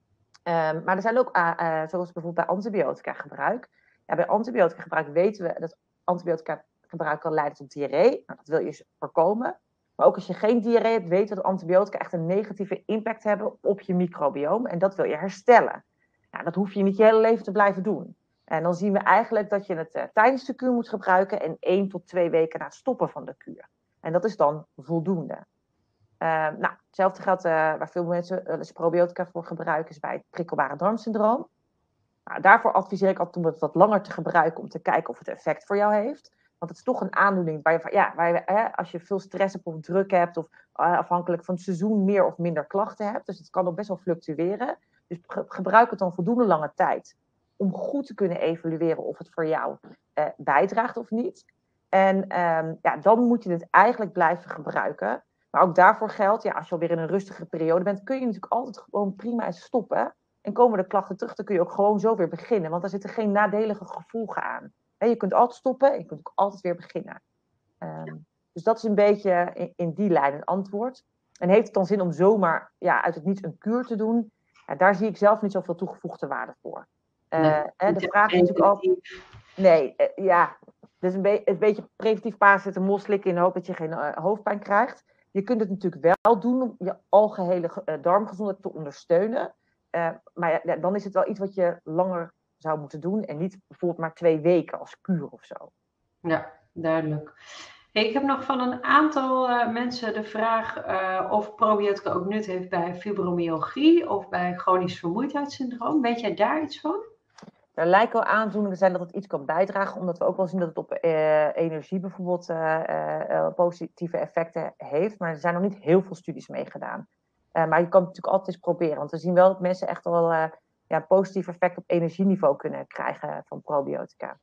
Um, maar er zijn ook, uh, uh, zoals bijvoorbeeld bij antibiotica gebruik. Ja, bij antibiotica gebruik weten we dat antibiotica gebruik kan leiden tot diarree. Nou, dat wil je dus voorkomen. Maar ook als je geen diarree hebt, weten we dat antibiotica echt een negatieve impact hebben op je microbioom. En dat wil je herstellen. Nou, dat hoef je niet je hele leven te blijven doen. En dan zien we eigenlijk dat je het uh, tijdens de kuur moet gebruiken en één tot twee weken na het stoppen van de kuur. En dat is dan voldoende. Uh, nou, hetzelfde geldt uh, waar veel mensen uh, dus probiotica voor gebruiken, is bij het prikkelbare darmsyndroom. Nou, daarvoor adviseer ik altijd om het wat langer te gebruiken om te kijken of het effect voor jou heeft. Want het is toch een aandoening waar je, ja, waar je hè, als je veel stress hebt of druk hebt of uh, afhankelijk van het seizoen meer of minder klachten hebt. Dus het kan ook best wel fluctueren. Dus ge- gebruik het dan voldoende lange tijd om goed te kunnen evalueren of het voor jou uh, bijdraagt of niet. En um, ja, dan moet je het eigenlijk blijven gebruiken. Maar ook daarvoor geldt, ja, als je alweer in een rustige periode bent, kun je natuurlijk altijd gewoon prima eens stoppen. En komen de klachten terug, dan kun je ook gewoon zo weer beginnen. Want daar zitten geen nadelige gevolgen aan. He, je kunt altijd stoppen en je kunt ook altijd weer beginnen. Um, dus dat is een beetje in, in die lijn een antwoord. En heeft het dan zin om zomaar ja, uit het niets een kuur te doen? Ja, daar zie ik zelf niet zoveel toegevoegde waarde voor. Uh, Nee, he, de vraag is natuurlijk altijd... Nee, uh, ja. Dus een, be- een beetje preventief paracetamol slikken in de hoop dat je geen uh, hoofdpijn krijgt. Je kunt het natuurlijk wel doen om je algehele uh, darmgezondheid te ondersteunen. Uh, maar ja, dan is het wel iets wat je langer zou moeten doen. En niet bijvoorbeeld maar twee weken als kuur of zo. Ja, duidelijk. Hey, ik heb nog van een aantal uh, mensen de vraag uh, of probiotica ook nut heeft bij fibromyalgie of bij chronisch vermoeidheidssyndroom. Weet jij daar iets van? Er lijken wel aandoeningen zijn dat het iets kan bijdragen, omdat we ook wel zien dat het op uh, energie bijvoorbeeld uh, uh, positieve effecten heeft. Maar er zijn nog niet heel veel studies mee gedaan. Uh, maar je kan het natuurlijk altijd eens proberen, want we zien wel dat mensen echt wel uh, ja, positief effect op energieniveau kunnen krijgen van probiotica.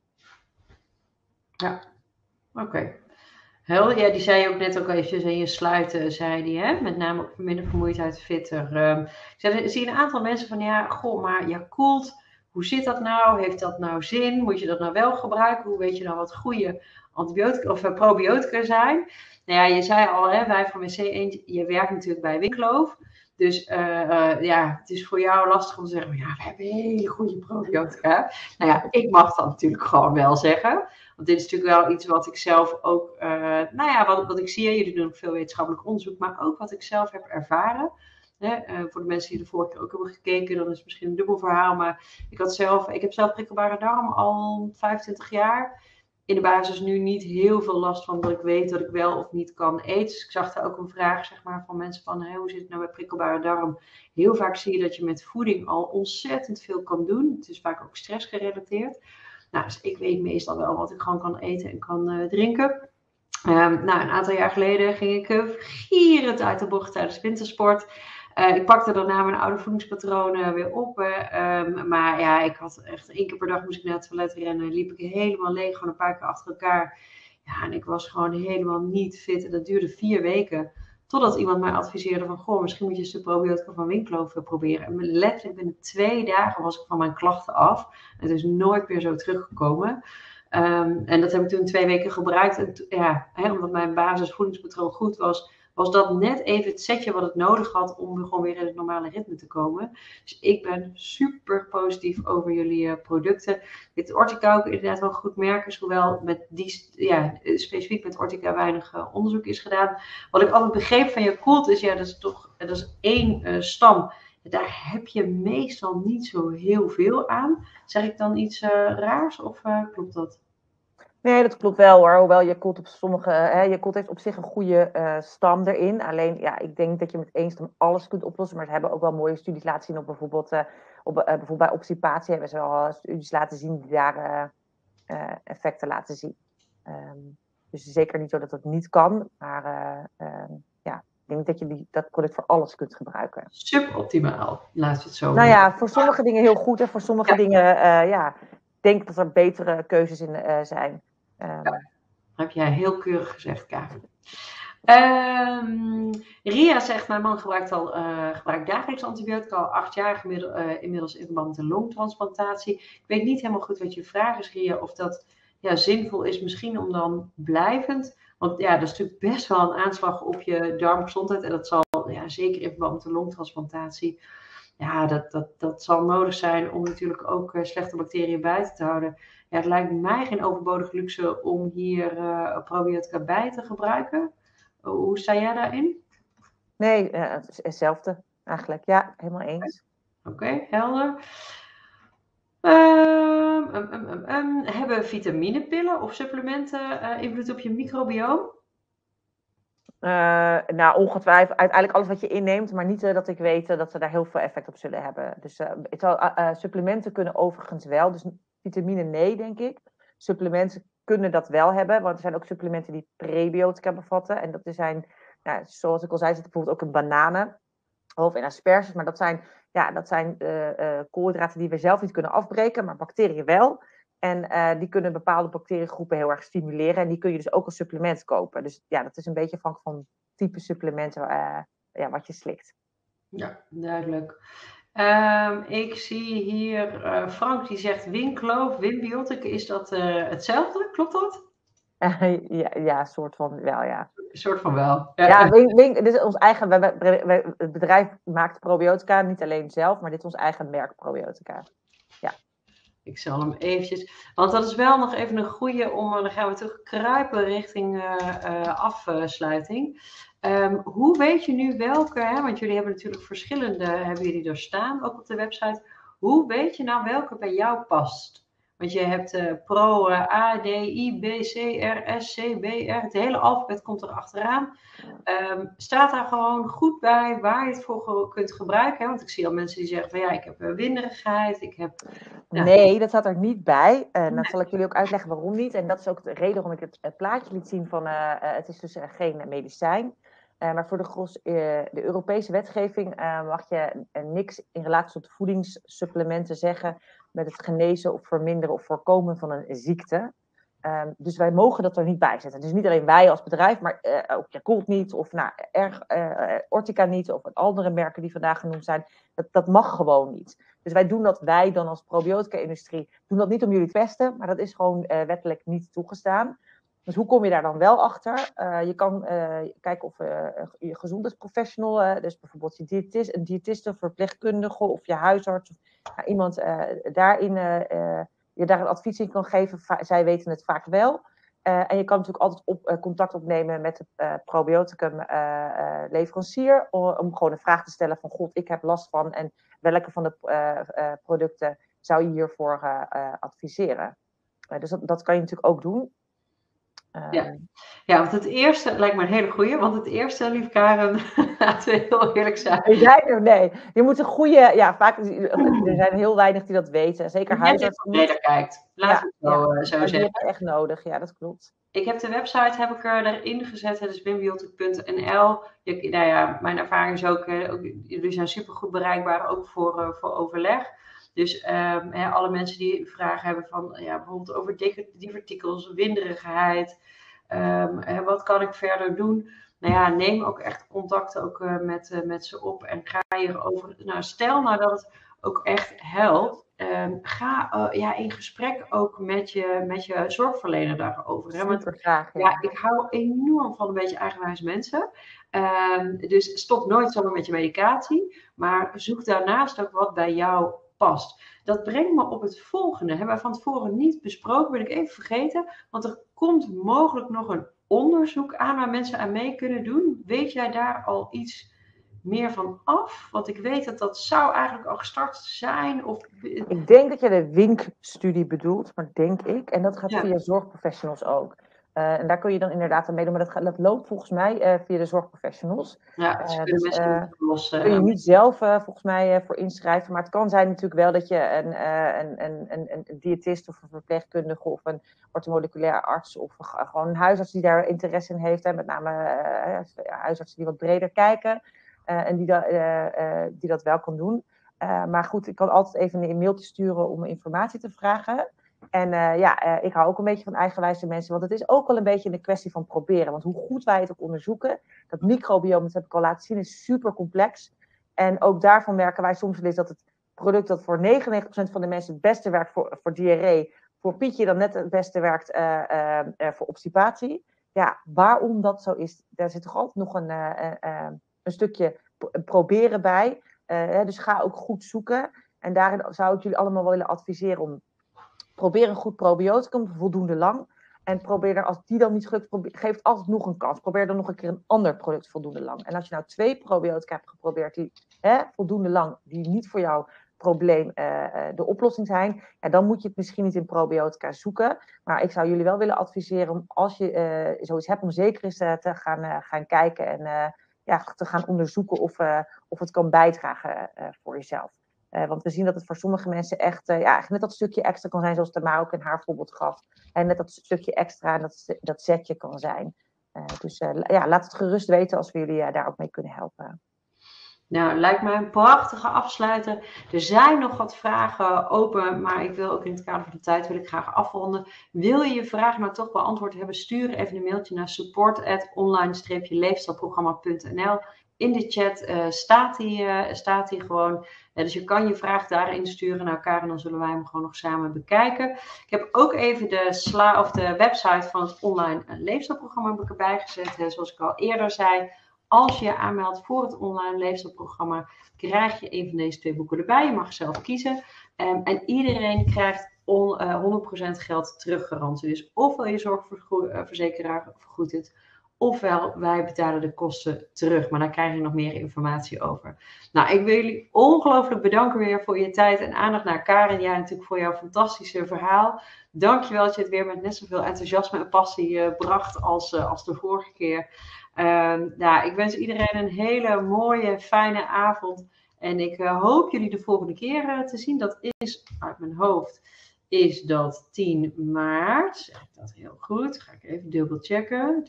Ja, oké. Okay. Heel, ja, die zei je ook net ook eventjes in je sluiten, zei die, hè? Met name ook minder vermoeidheid, fitter. Um, ik zei, zie een aantal mensen van, ja, goh, maar ja, koelt. Hoe zit dat nou? Heeft dat nou zin? Moet je dat nou wel gebruiken? Hoe weet je nou wat goede antibiotica of uh, probiotica zijn? Nou ja, je zei al, hè, wij van W C één, je werkt natuurlijk bij Winklof. Dus uh, uh, ja, het is voor jou lastig om te zeggen, ja, we hebben hele goede probiotica. Nou ja, ik mag dat natuurlijk gewoon wel zeggen. Want dit is natuurlijk wel iets wat ik zelf ook, uh, nou ja, wat, wat ik zie, jullie doen ook veel wetenschappelijk onderzoek, maar ook wat ik zelf heb ervaren. Hè, uh, voor de mensen die de vorige keer ook hebben gekeken, dan is het misschien een dubbel verhaal, maar ik had zelf, ik heb zelf prikkelbare darm al vijfentwintig jaar. In de basis nu niet heel veel last van dat ik weet dat ik wel of niet kan eten. Dus ik zag daar ook een vraag, zeg maar, van mensen van, hey, hoe zit het nou bij prikkelbare darm? Heel vaak zie je dat je met voeding al ontzettend veel kan doen. Het is vaak ook stressgerelateerd. Nou, dus ik weet meestal wel wat ik gewoon kan eten en kan uh, drinken. Um, nou, een aantal jaar geleden ging ik uh, gierend uit de bocht tijdens wintersport. Uh, ik pakte daarna mijn oude voedingspatronen weer op. Uh, um, maar ja, ik had echt één keer per dag moest ik naar het toilet rennen. Liep ik helemaal leeg, gewoon een paar keer achter elkaar. Ja, en ik was gewoon helemaal niet fit. En dat duurde vier weken. Totdat iemand mij adviseerde van, goh, misschien moet je eens de probiotica van Winklof proberen. En letterlijk binnen twee dagen was ik van mijn klachten af. Het is nooit meer zo teruggekomen. Um, en dat heb ik toen twee weken gebruikt. En to, ja, hè, omdat mijn basisvoedingspatroon goed was, was dat net even het setje wat ik nodig had om gewoon weer in het normale ritme te komen. Dus ik ben super positief over jullie uh, producten. Dit Ortica ook inderdaad wel goed merken, hoewel met die, ja, specifiek met Ortica weinig uh, onderzoek is gedaan. Wat ik altijd begreep van je koelt is, ja, dat is toch, dat is één uh, stam daar heb je meestal niet zo heel veel aan. Zeg ik dan iets uh, raars of uh, klopt dat? Nee, dat klopt wel hoor. Hoewel je kot op sommige, hè, je kot heeft op zich een goede uh, stam erin. Alleen, ja, ik denk dat je met één stam alles kunt oplossen. Maar ze hebben ook wel mooie studies laten zien op bijvoorbeeld, uh, op, uh, bijvoorbeeld bij obstipatie hebben ze wel studies laten zien die daar uh, uh, effecten laten zien. Um, dus zeker niet zo dat het niet kan. Maar uh, uh, ja, ik denk dat je die, dat product voor alles kunt gebruiken. Suboptimaal, laten we het zo Nou ja, voor sommige dingen heel goed en voor sommige ja. dingen, uh, ja, ik denk dat er betere keuzes in uh, zijn. Um, ja, heb jij heel keurig gezegd, Karin. Um, Ria zegt, mijn man gebruikt al uh, gebruikt dagelijks antibiotica, al acht jaar gemiddeld, uh, inmiddels in verband met een longtransplantatie. Ik weet niet helemaal goed wat je vraag is, Ria, of dat ja, zinvol is misschien om dan blijvend, want ja, dat is natuurlijk best wel een aanslag op je darmgezondheid en dat zal ja, zeker in verband met de longtransplantatie, ja, dat, dat, dat zal nodig zijn om natuurlijk ook uh, slechte bacteriën buiten te houden. Ja, het lijkt mij geen overbodige luxe om hier uh, probiotica bij te gebruiken. Hoe sta jij daarin? Nee, uh, het is hetzelfde eigenlijk. Ja, helemaal eens. Oké, okay, helder. Um, um, um, um, um. Hebben vitaminepillen of supplementen uh, invloed op je microbioom? Uh, nou, ongetwijfeld. Uiteindelijk alles wat je inneemt, maar niet uh, dat ik weet uh, dat ze daar heel veel effect op zullen hebben. Dus uh, het zal, uh, uh, supplementen kunnen overigens wel. Dus vitamine nee, denk ik. Supplementen kunnen dat wel hebben, want er zijn ook supplementen die prebiotica bevatten. En dat zijn, nou, zoals ik al zei, zit bijvoorbeeld ook in bananen of in asperges. Maar dat zijn, ja, dat zijn uh, uh, koolhydraten die we zelf niet kunnen afbreken, maar bacteriën wel. En uh, die kunnen bepaalde bacteriegroepen heel erg stimuleren. En die kun je dus ook als supplement kopen. Dus ja, dat is een beetje afhankelijk van type supplementen uh, ja, wat je slikt. Ja, duidelijk. Um, ik zie hier uh, Frank die zegt Wincloof, Wimbiotic. Is dat uh, hetzelfde? Klopt dat? Uh, ja, ja, soort van wel, ja. Een soort van wel. Ja, ja wink, wink, dit is ons eigen, wij, wij, wij, het bedrijf maakt probiotica, niet alleen zelf, maar dit is ons eigen merk probiotica. Ja. Ik zal hem eventjes, want dat is wel nog even een goede om, dan gaan we terug kruipen richting uh, uh, afsluiting. Um, hoe weet je nu welke, hè, want jullie hebben natuurlijk verschillende, hebben jullie er staan, ook op de website. Hoe weet je nou welke bij jou past? Want je hebt uh, Pro, uh, A, D, I, B, C, R, S, C, B, R. Het hele alfabet komt er achteraan. Um, staat daar gewoon goed bij waar je het voor kunt gebruiken? Hè? Want ik zie al mensen die zeggen van ja, ik heb uh, winderigheid, ik heb... Ja. Nee, dat staat er niet bij. En uh, dat zal ik jullie ook uitleggen waarom niet. En dat is ook de reden waarom ik het, het plaatje liet zien van uh, uh, het is dus uh, geen medicijn. Uh, maar voor de, gros, uh, de Europese wetgeving uh, mag je uh, niks in relatie tot voedingssupplementen zeggen met het genezen of verminderen of voorkomen van een ziekte. Um, dus wij mogen dat er niet bij zetten. Dus niet alleen wij als bedrijf, maar uh, ook Yakult niet, of nou, erg, uh, Ortica niet, of andere merken die vandaag genoemd zijn. Dat, dat mag gewoon niet. Dus wij doen dat, wij dan als probiotica-industrie, doen dat niet om jullie te pesten, maar dat is gewoon uh, wettelijk niet toegestaan. Dus hoe kom je daar dan wel achter? Uh, je kan uh, kijken of uh, je gezondheidsprofessional, uh, dus bijvoorbeeld je diëtist, een diëtiste of verpleegkundige of je huisarts, of nou, iemand uh, daarin uh, uh, je daar een advies in kan geven. Va- zij weten het vaak wel. Uh, en je kan natuurlijk altijd op, uh, contact opnemen met de uh, probioticum uh, uh, leverancier om, om gewoon een vraag te stellen van god, ik heb last van en welke van de uh, uh, producten zou je hiervoor uh, uh, adviseren. Uh, dus dat, dat kan je natuurlijk ook doen. Um, ja. ja, want het eerste lijkt me een hele goeie, want het eerste, lief Karen, laten we heel eerlijk zijn. Nee, nee, je moet een goede, ja, vaak, er zijn heel weinig die dat weten, zeker huisartsen. Als je er kijkt, laten we ja, het zo, ja, uh, zo ja, zeggen. Die heb je echt nodig, ja, dat klopt. Ik heb de website heb ik er erin gezet, het is wimbiotic punt n l. Je, nou ja, mijn ervaring is ook, uh, ook jullie zijn super goed bereikbaar, ook voor, uh, voor overleg. Dus um, hè, alle mensen die vragen hebben van, ja, bijvoorbeeld over divertikels, winderigheid, um, hè, wat kan ik verder doen? Nou ja, neem ook echt contact ook, uh, met, uh, met ze op en ga hierover, nou stel nou dat het ook echt helpt. Um, ga uh, ja, in gesprek ook met je, met je zorgverlener daarover. Hè? Want, graag, ja. ja, ik hou enorm van een beetje eigenwijze mensen. Um, dus stop nooit zomaar met je medicatie. Maar zoek daarnaast ook wat bij jou past. Dat brengt me op het volgende. Hebben we van tevoren niet besproken. Ben ik even vergeten. Want er komt mogelijk nog een onderzoek aan waar mensen aan mee kunnen doen. Weet jij daar al iets meer van af? Want ik weet dat dat zou eigenlijk al gestart zijn. Of... Ik denk dat je de Wink-studie bedoelt, maar denk ik. En dat gaat Ja. via zorgprofessionals ook. Uh, en daar kun je dan inderdaad aan meedoen, maar dat, gaat, dat loopt volgens mij uh, via de zorgprofessionals. Ja, dus uh, kunnen dus, mensen uh, los, uh, kun je niet zelf uh, volgens mij uh, voor inschrijven. Maar het kan zijn natuurlijk wel dat je een, uh, een, een, een, een diëtist of een verpleegkundige of een orthomoleculair arts of een, gewoon een huisarts die daar interesse in heeft. Hè, met name uh, huisartsen die wat breder kijken uh, en die, da, uh, uh, die dat wel kan doen. Uh, maar goed, ik kan altijd even een mailtje sturen om informatie te vragen. En uh, ja, uh, ik hou ook een beetje van eigenwijze mensen. Want het is ook wel een beetje een kwestie van proberen. Want hoe goed wij het ook onderzoeken, dat microbiome, dat heb ik al laten zien, is super complex. En ook daarvan merken wij soms wel eens dat het product dat voor negenennegentig procent van de mensen het beste werkt voor, voor diarree, voor Pietje dan net het beste werkt uh, uh, uh, voor obstipatie. Ja, waarom dat zo is, daar zit toch altijd nog een, uh, uh, een stukje proberen bij. Uh, dus ga ook goed zoeken. En daarin zou ik jullie allemaal willen adviseren om probeer een goed probioticum, voldoende lang. En probeer er, als die dan niet gelukt, probeer, geef het altijd nog een kans. Probeer dan nog een keer een ander product voldoende lang. En als je nou twee probiotica hebt geprobeerd die hè, voldoende lang, die niet voor jouw probleem uh, de oplossing zijn, ja, dan moet je het misschien niet in probiotica zoeken. Maar ik zou jullie wel willen adviseren om, als je uh, zoiets hebt, om zeker eens uh, te gaan, uh, gaan kijken en uh, ja, te gaan onderzoeken of, uh, of het kan bijdragen uh, voor jezelf. Uh, want we zien dat het voor sommige mensen echt, uh, ja, net dat stukje extra kan zijn, zoals Tamara ook in haar voorbeeld gaf. En net dat stukje extra en dat, dat setje kan zijn. Uh, dus uh, ja, laat het gerust weten als we jullie uh, daar ook mee kunnen helpen. Nou, lijkt mij een prachtige afsluiter. Er zijn nog wat vragen open, maar ik wil ook in het kader van de tijd wil ik graag afronden. Wil je je vraag nou toch beantwoord hebben, stuur even een mailtje naar support at online leefstijlprogramma punt n l. In de chat uh, staat die, uh, staat die gewoon. Uh, dus je kan je vraag daarin sturen naar elkaar en dan zullen wij hem gewoon nog samen bekijken. Ik heb ook even de, sla of de website van het online leefstijlprogramma erbij gezet. Uh, zoals ik al eerder zei. Als je je aanmeldt voor het online leefstijlprogramma, krijg je een van deze twee boeken erbij. Je mag zelf kiezen. Um, en iedereen krijgt on, uh, honderd procent geld teruggarantie. Dus ofwel je zorgverzekeraar vergoedt het, ofwel wij betalen de kosten terug. Maar daar krijg je nog meer informatie over. Nou, ik wil jullie ongelooflijk bedanken weer voor je tijd en aandacht naar Karin. Jij natuurlijk voor jouw fantastische verhaal. Dankjewel dat je het weer met net zoveel enthousiasme en passie uh, bracht als, uh, als de vorige keer. Uh, nou, ik wens iedereen een hele mooie, fijne avond. En ik uh, hoop jullie de volgende keer uh, te zien. Dat is uit mijn hoofd. Is dat tien maart? Zeg ik dat heel goed? Ga ik even dubbel checken.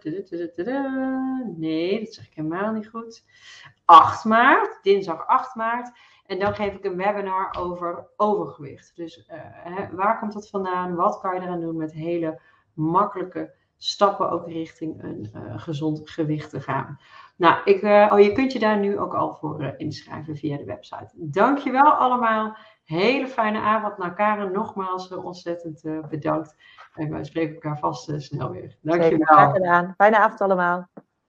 Nee, dat zeg ik helemaal niet goed. acht maart, dinsdag acht maart. En dan geef ik een webinar over overgewicht. Dus uh, hè, waar komt dat vandaan? Wat kan je eraan doen met hele makkelijke stappen ook richting een uh, gezond gewicht te gaan. Nou, ik, uh, oh, je kunt je daar nu ook al voor uh, inschrijven via de website. Dankjewel allemaal. Hele fijne avond. Nou, Karen, nogmaals uh, ontzettend uh, bedankt. En wij spreken elkaar vast uh, snel weer. Dankjewel. Zeker, graag gedaan. Fijne avond allemaal.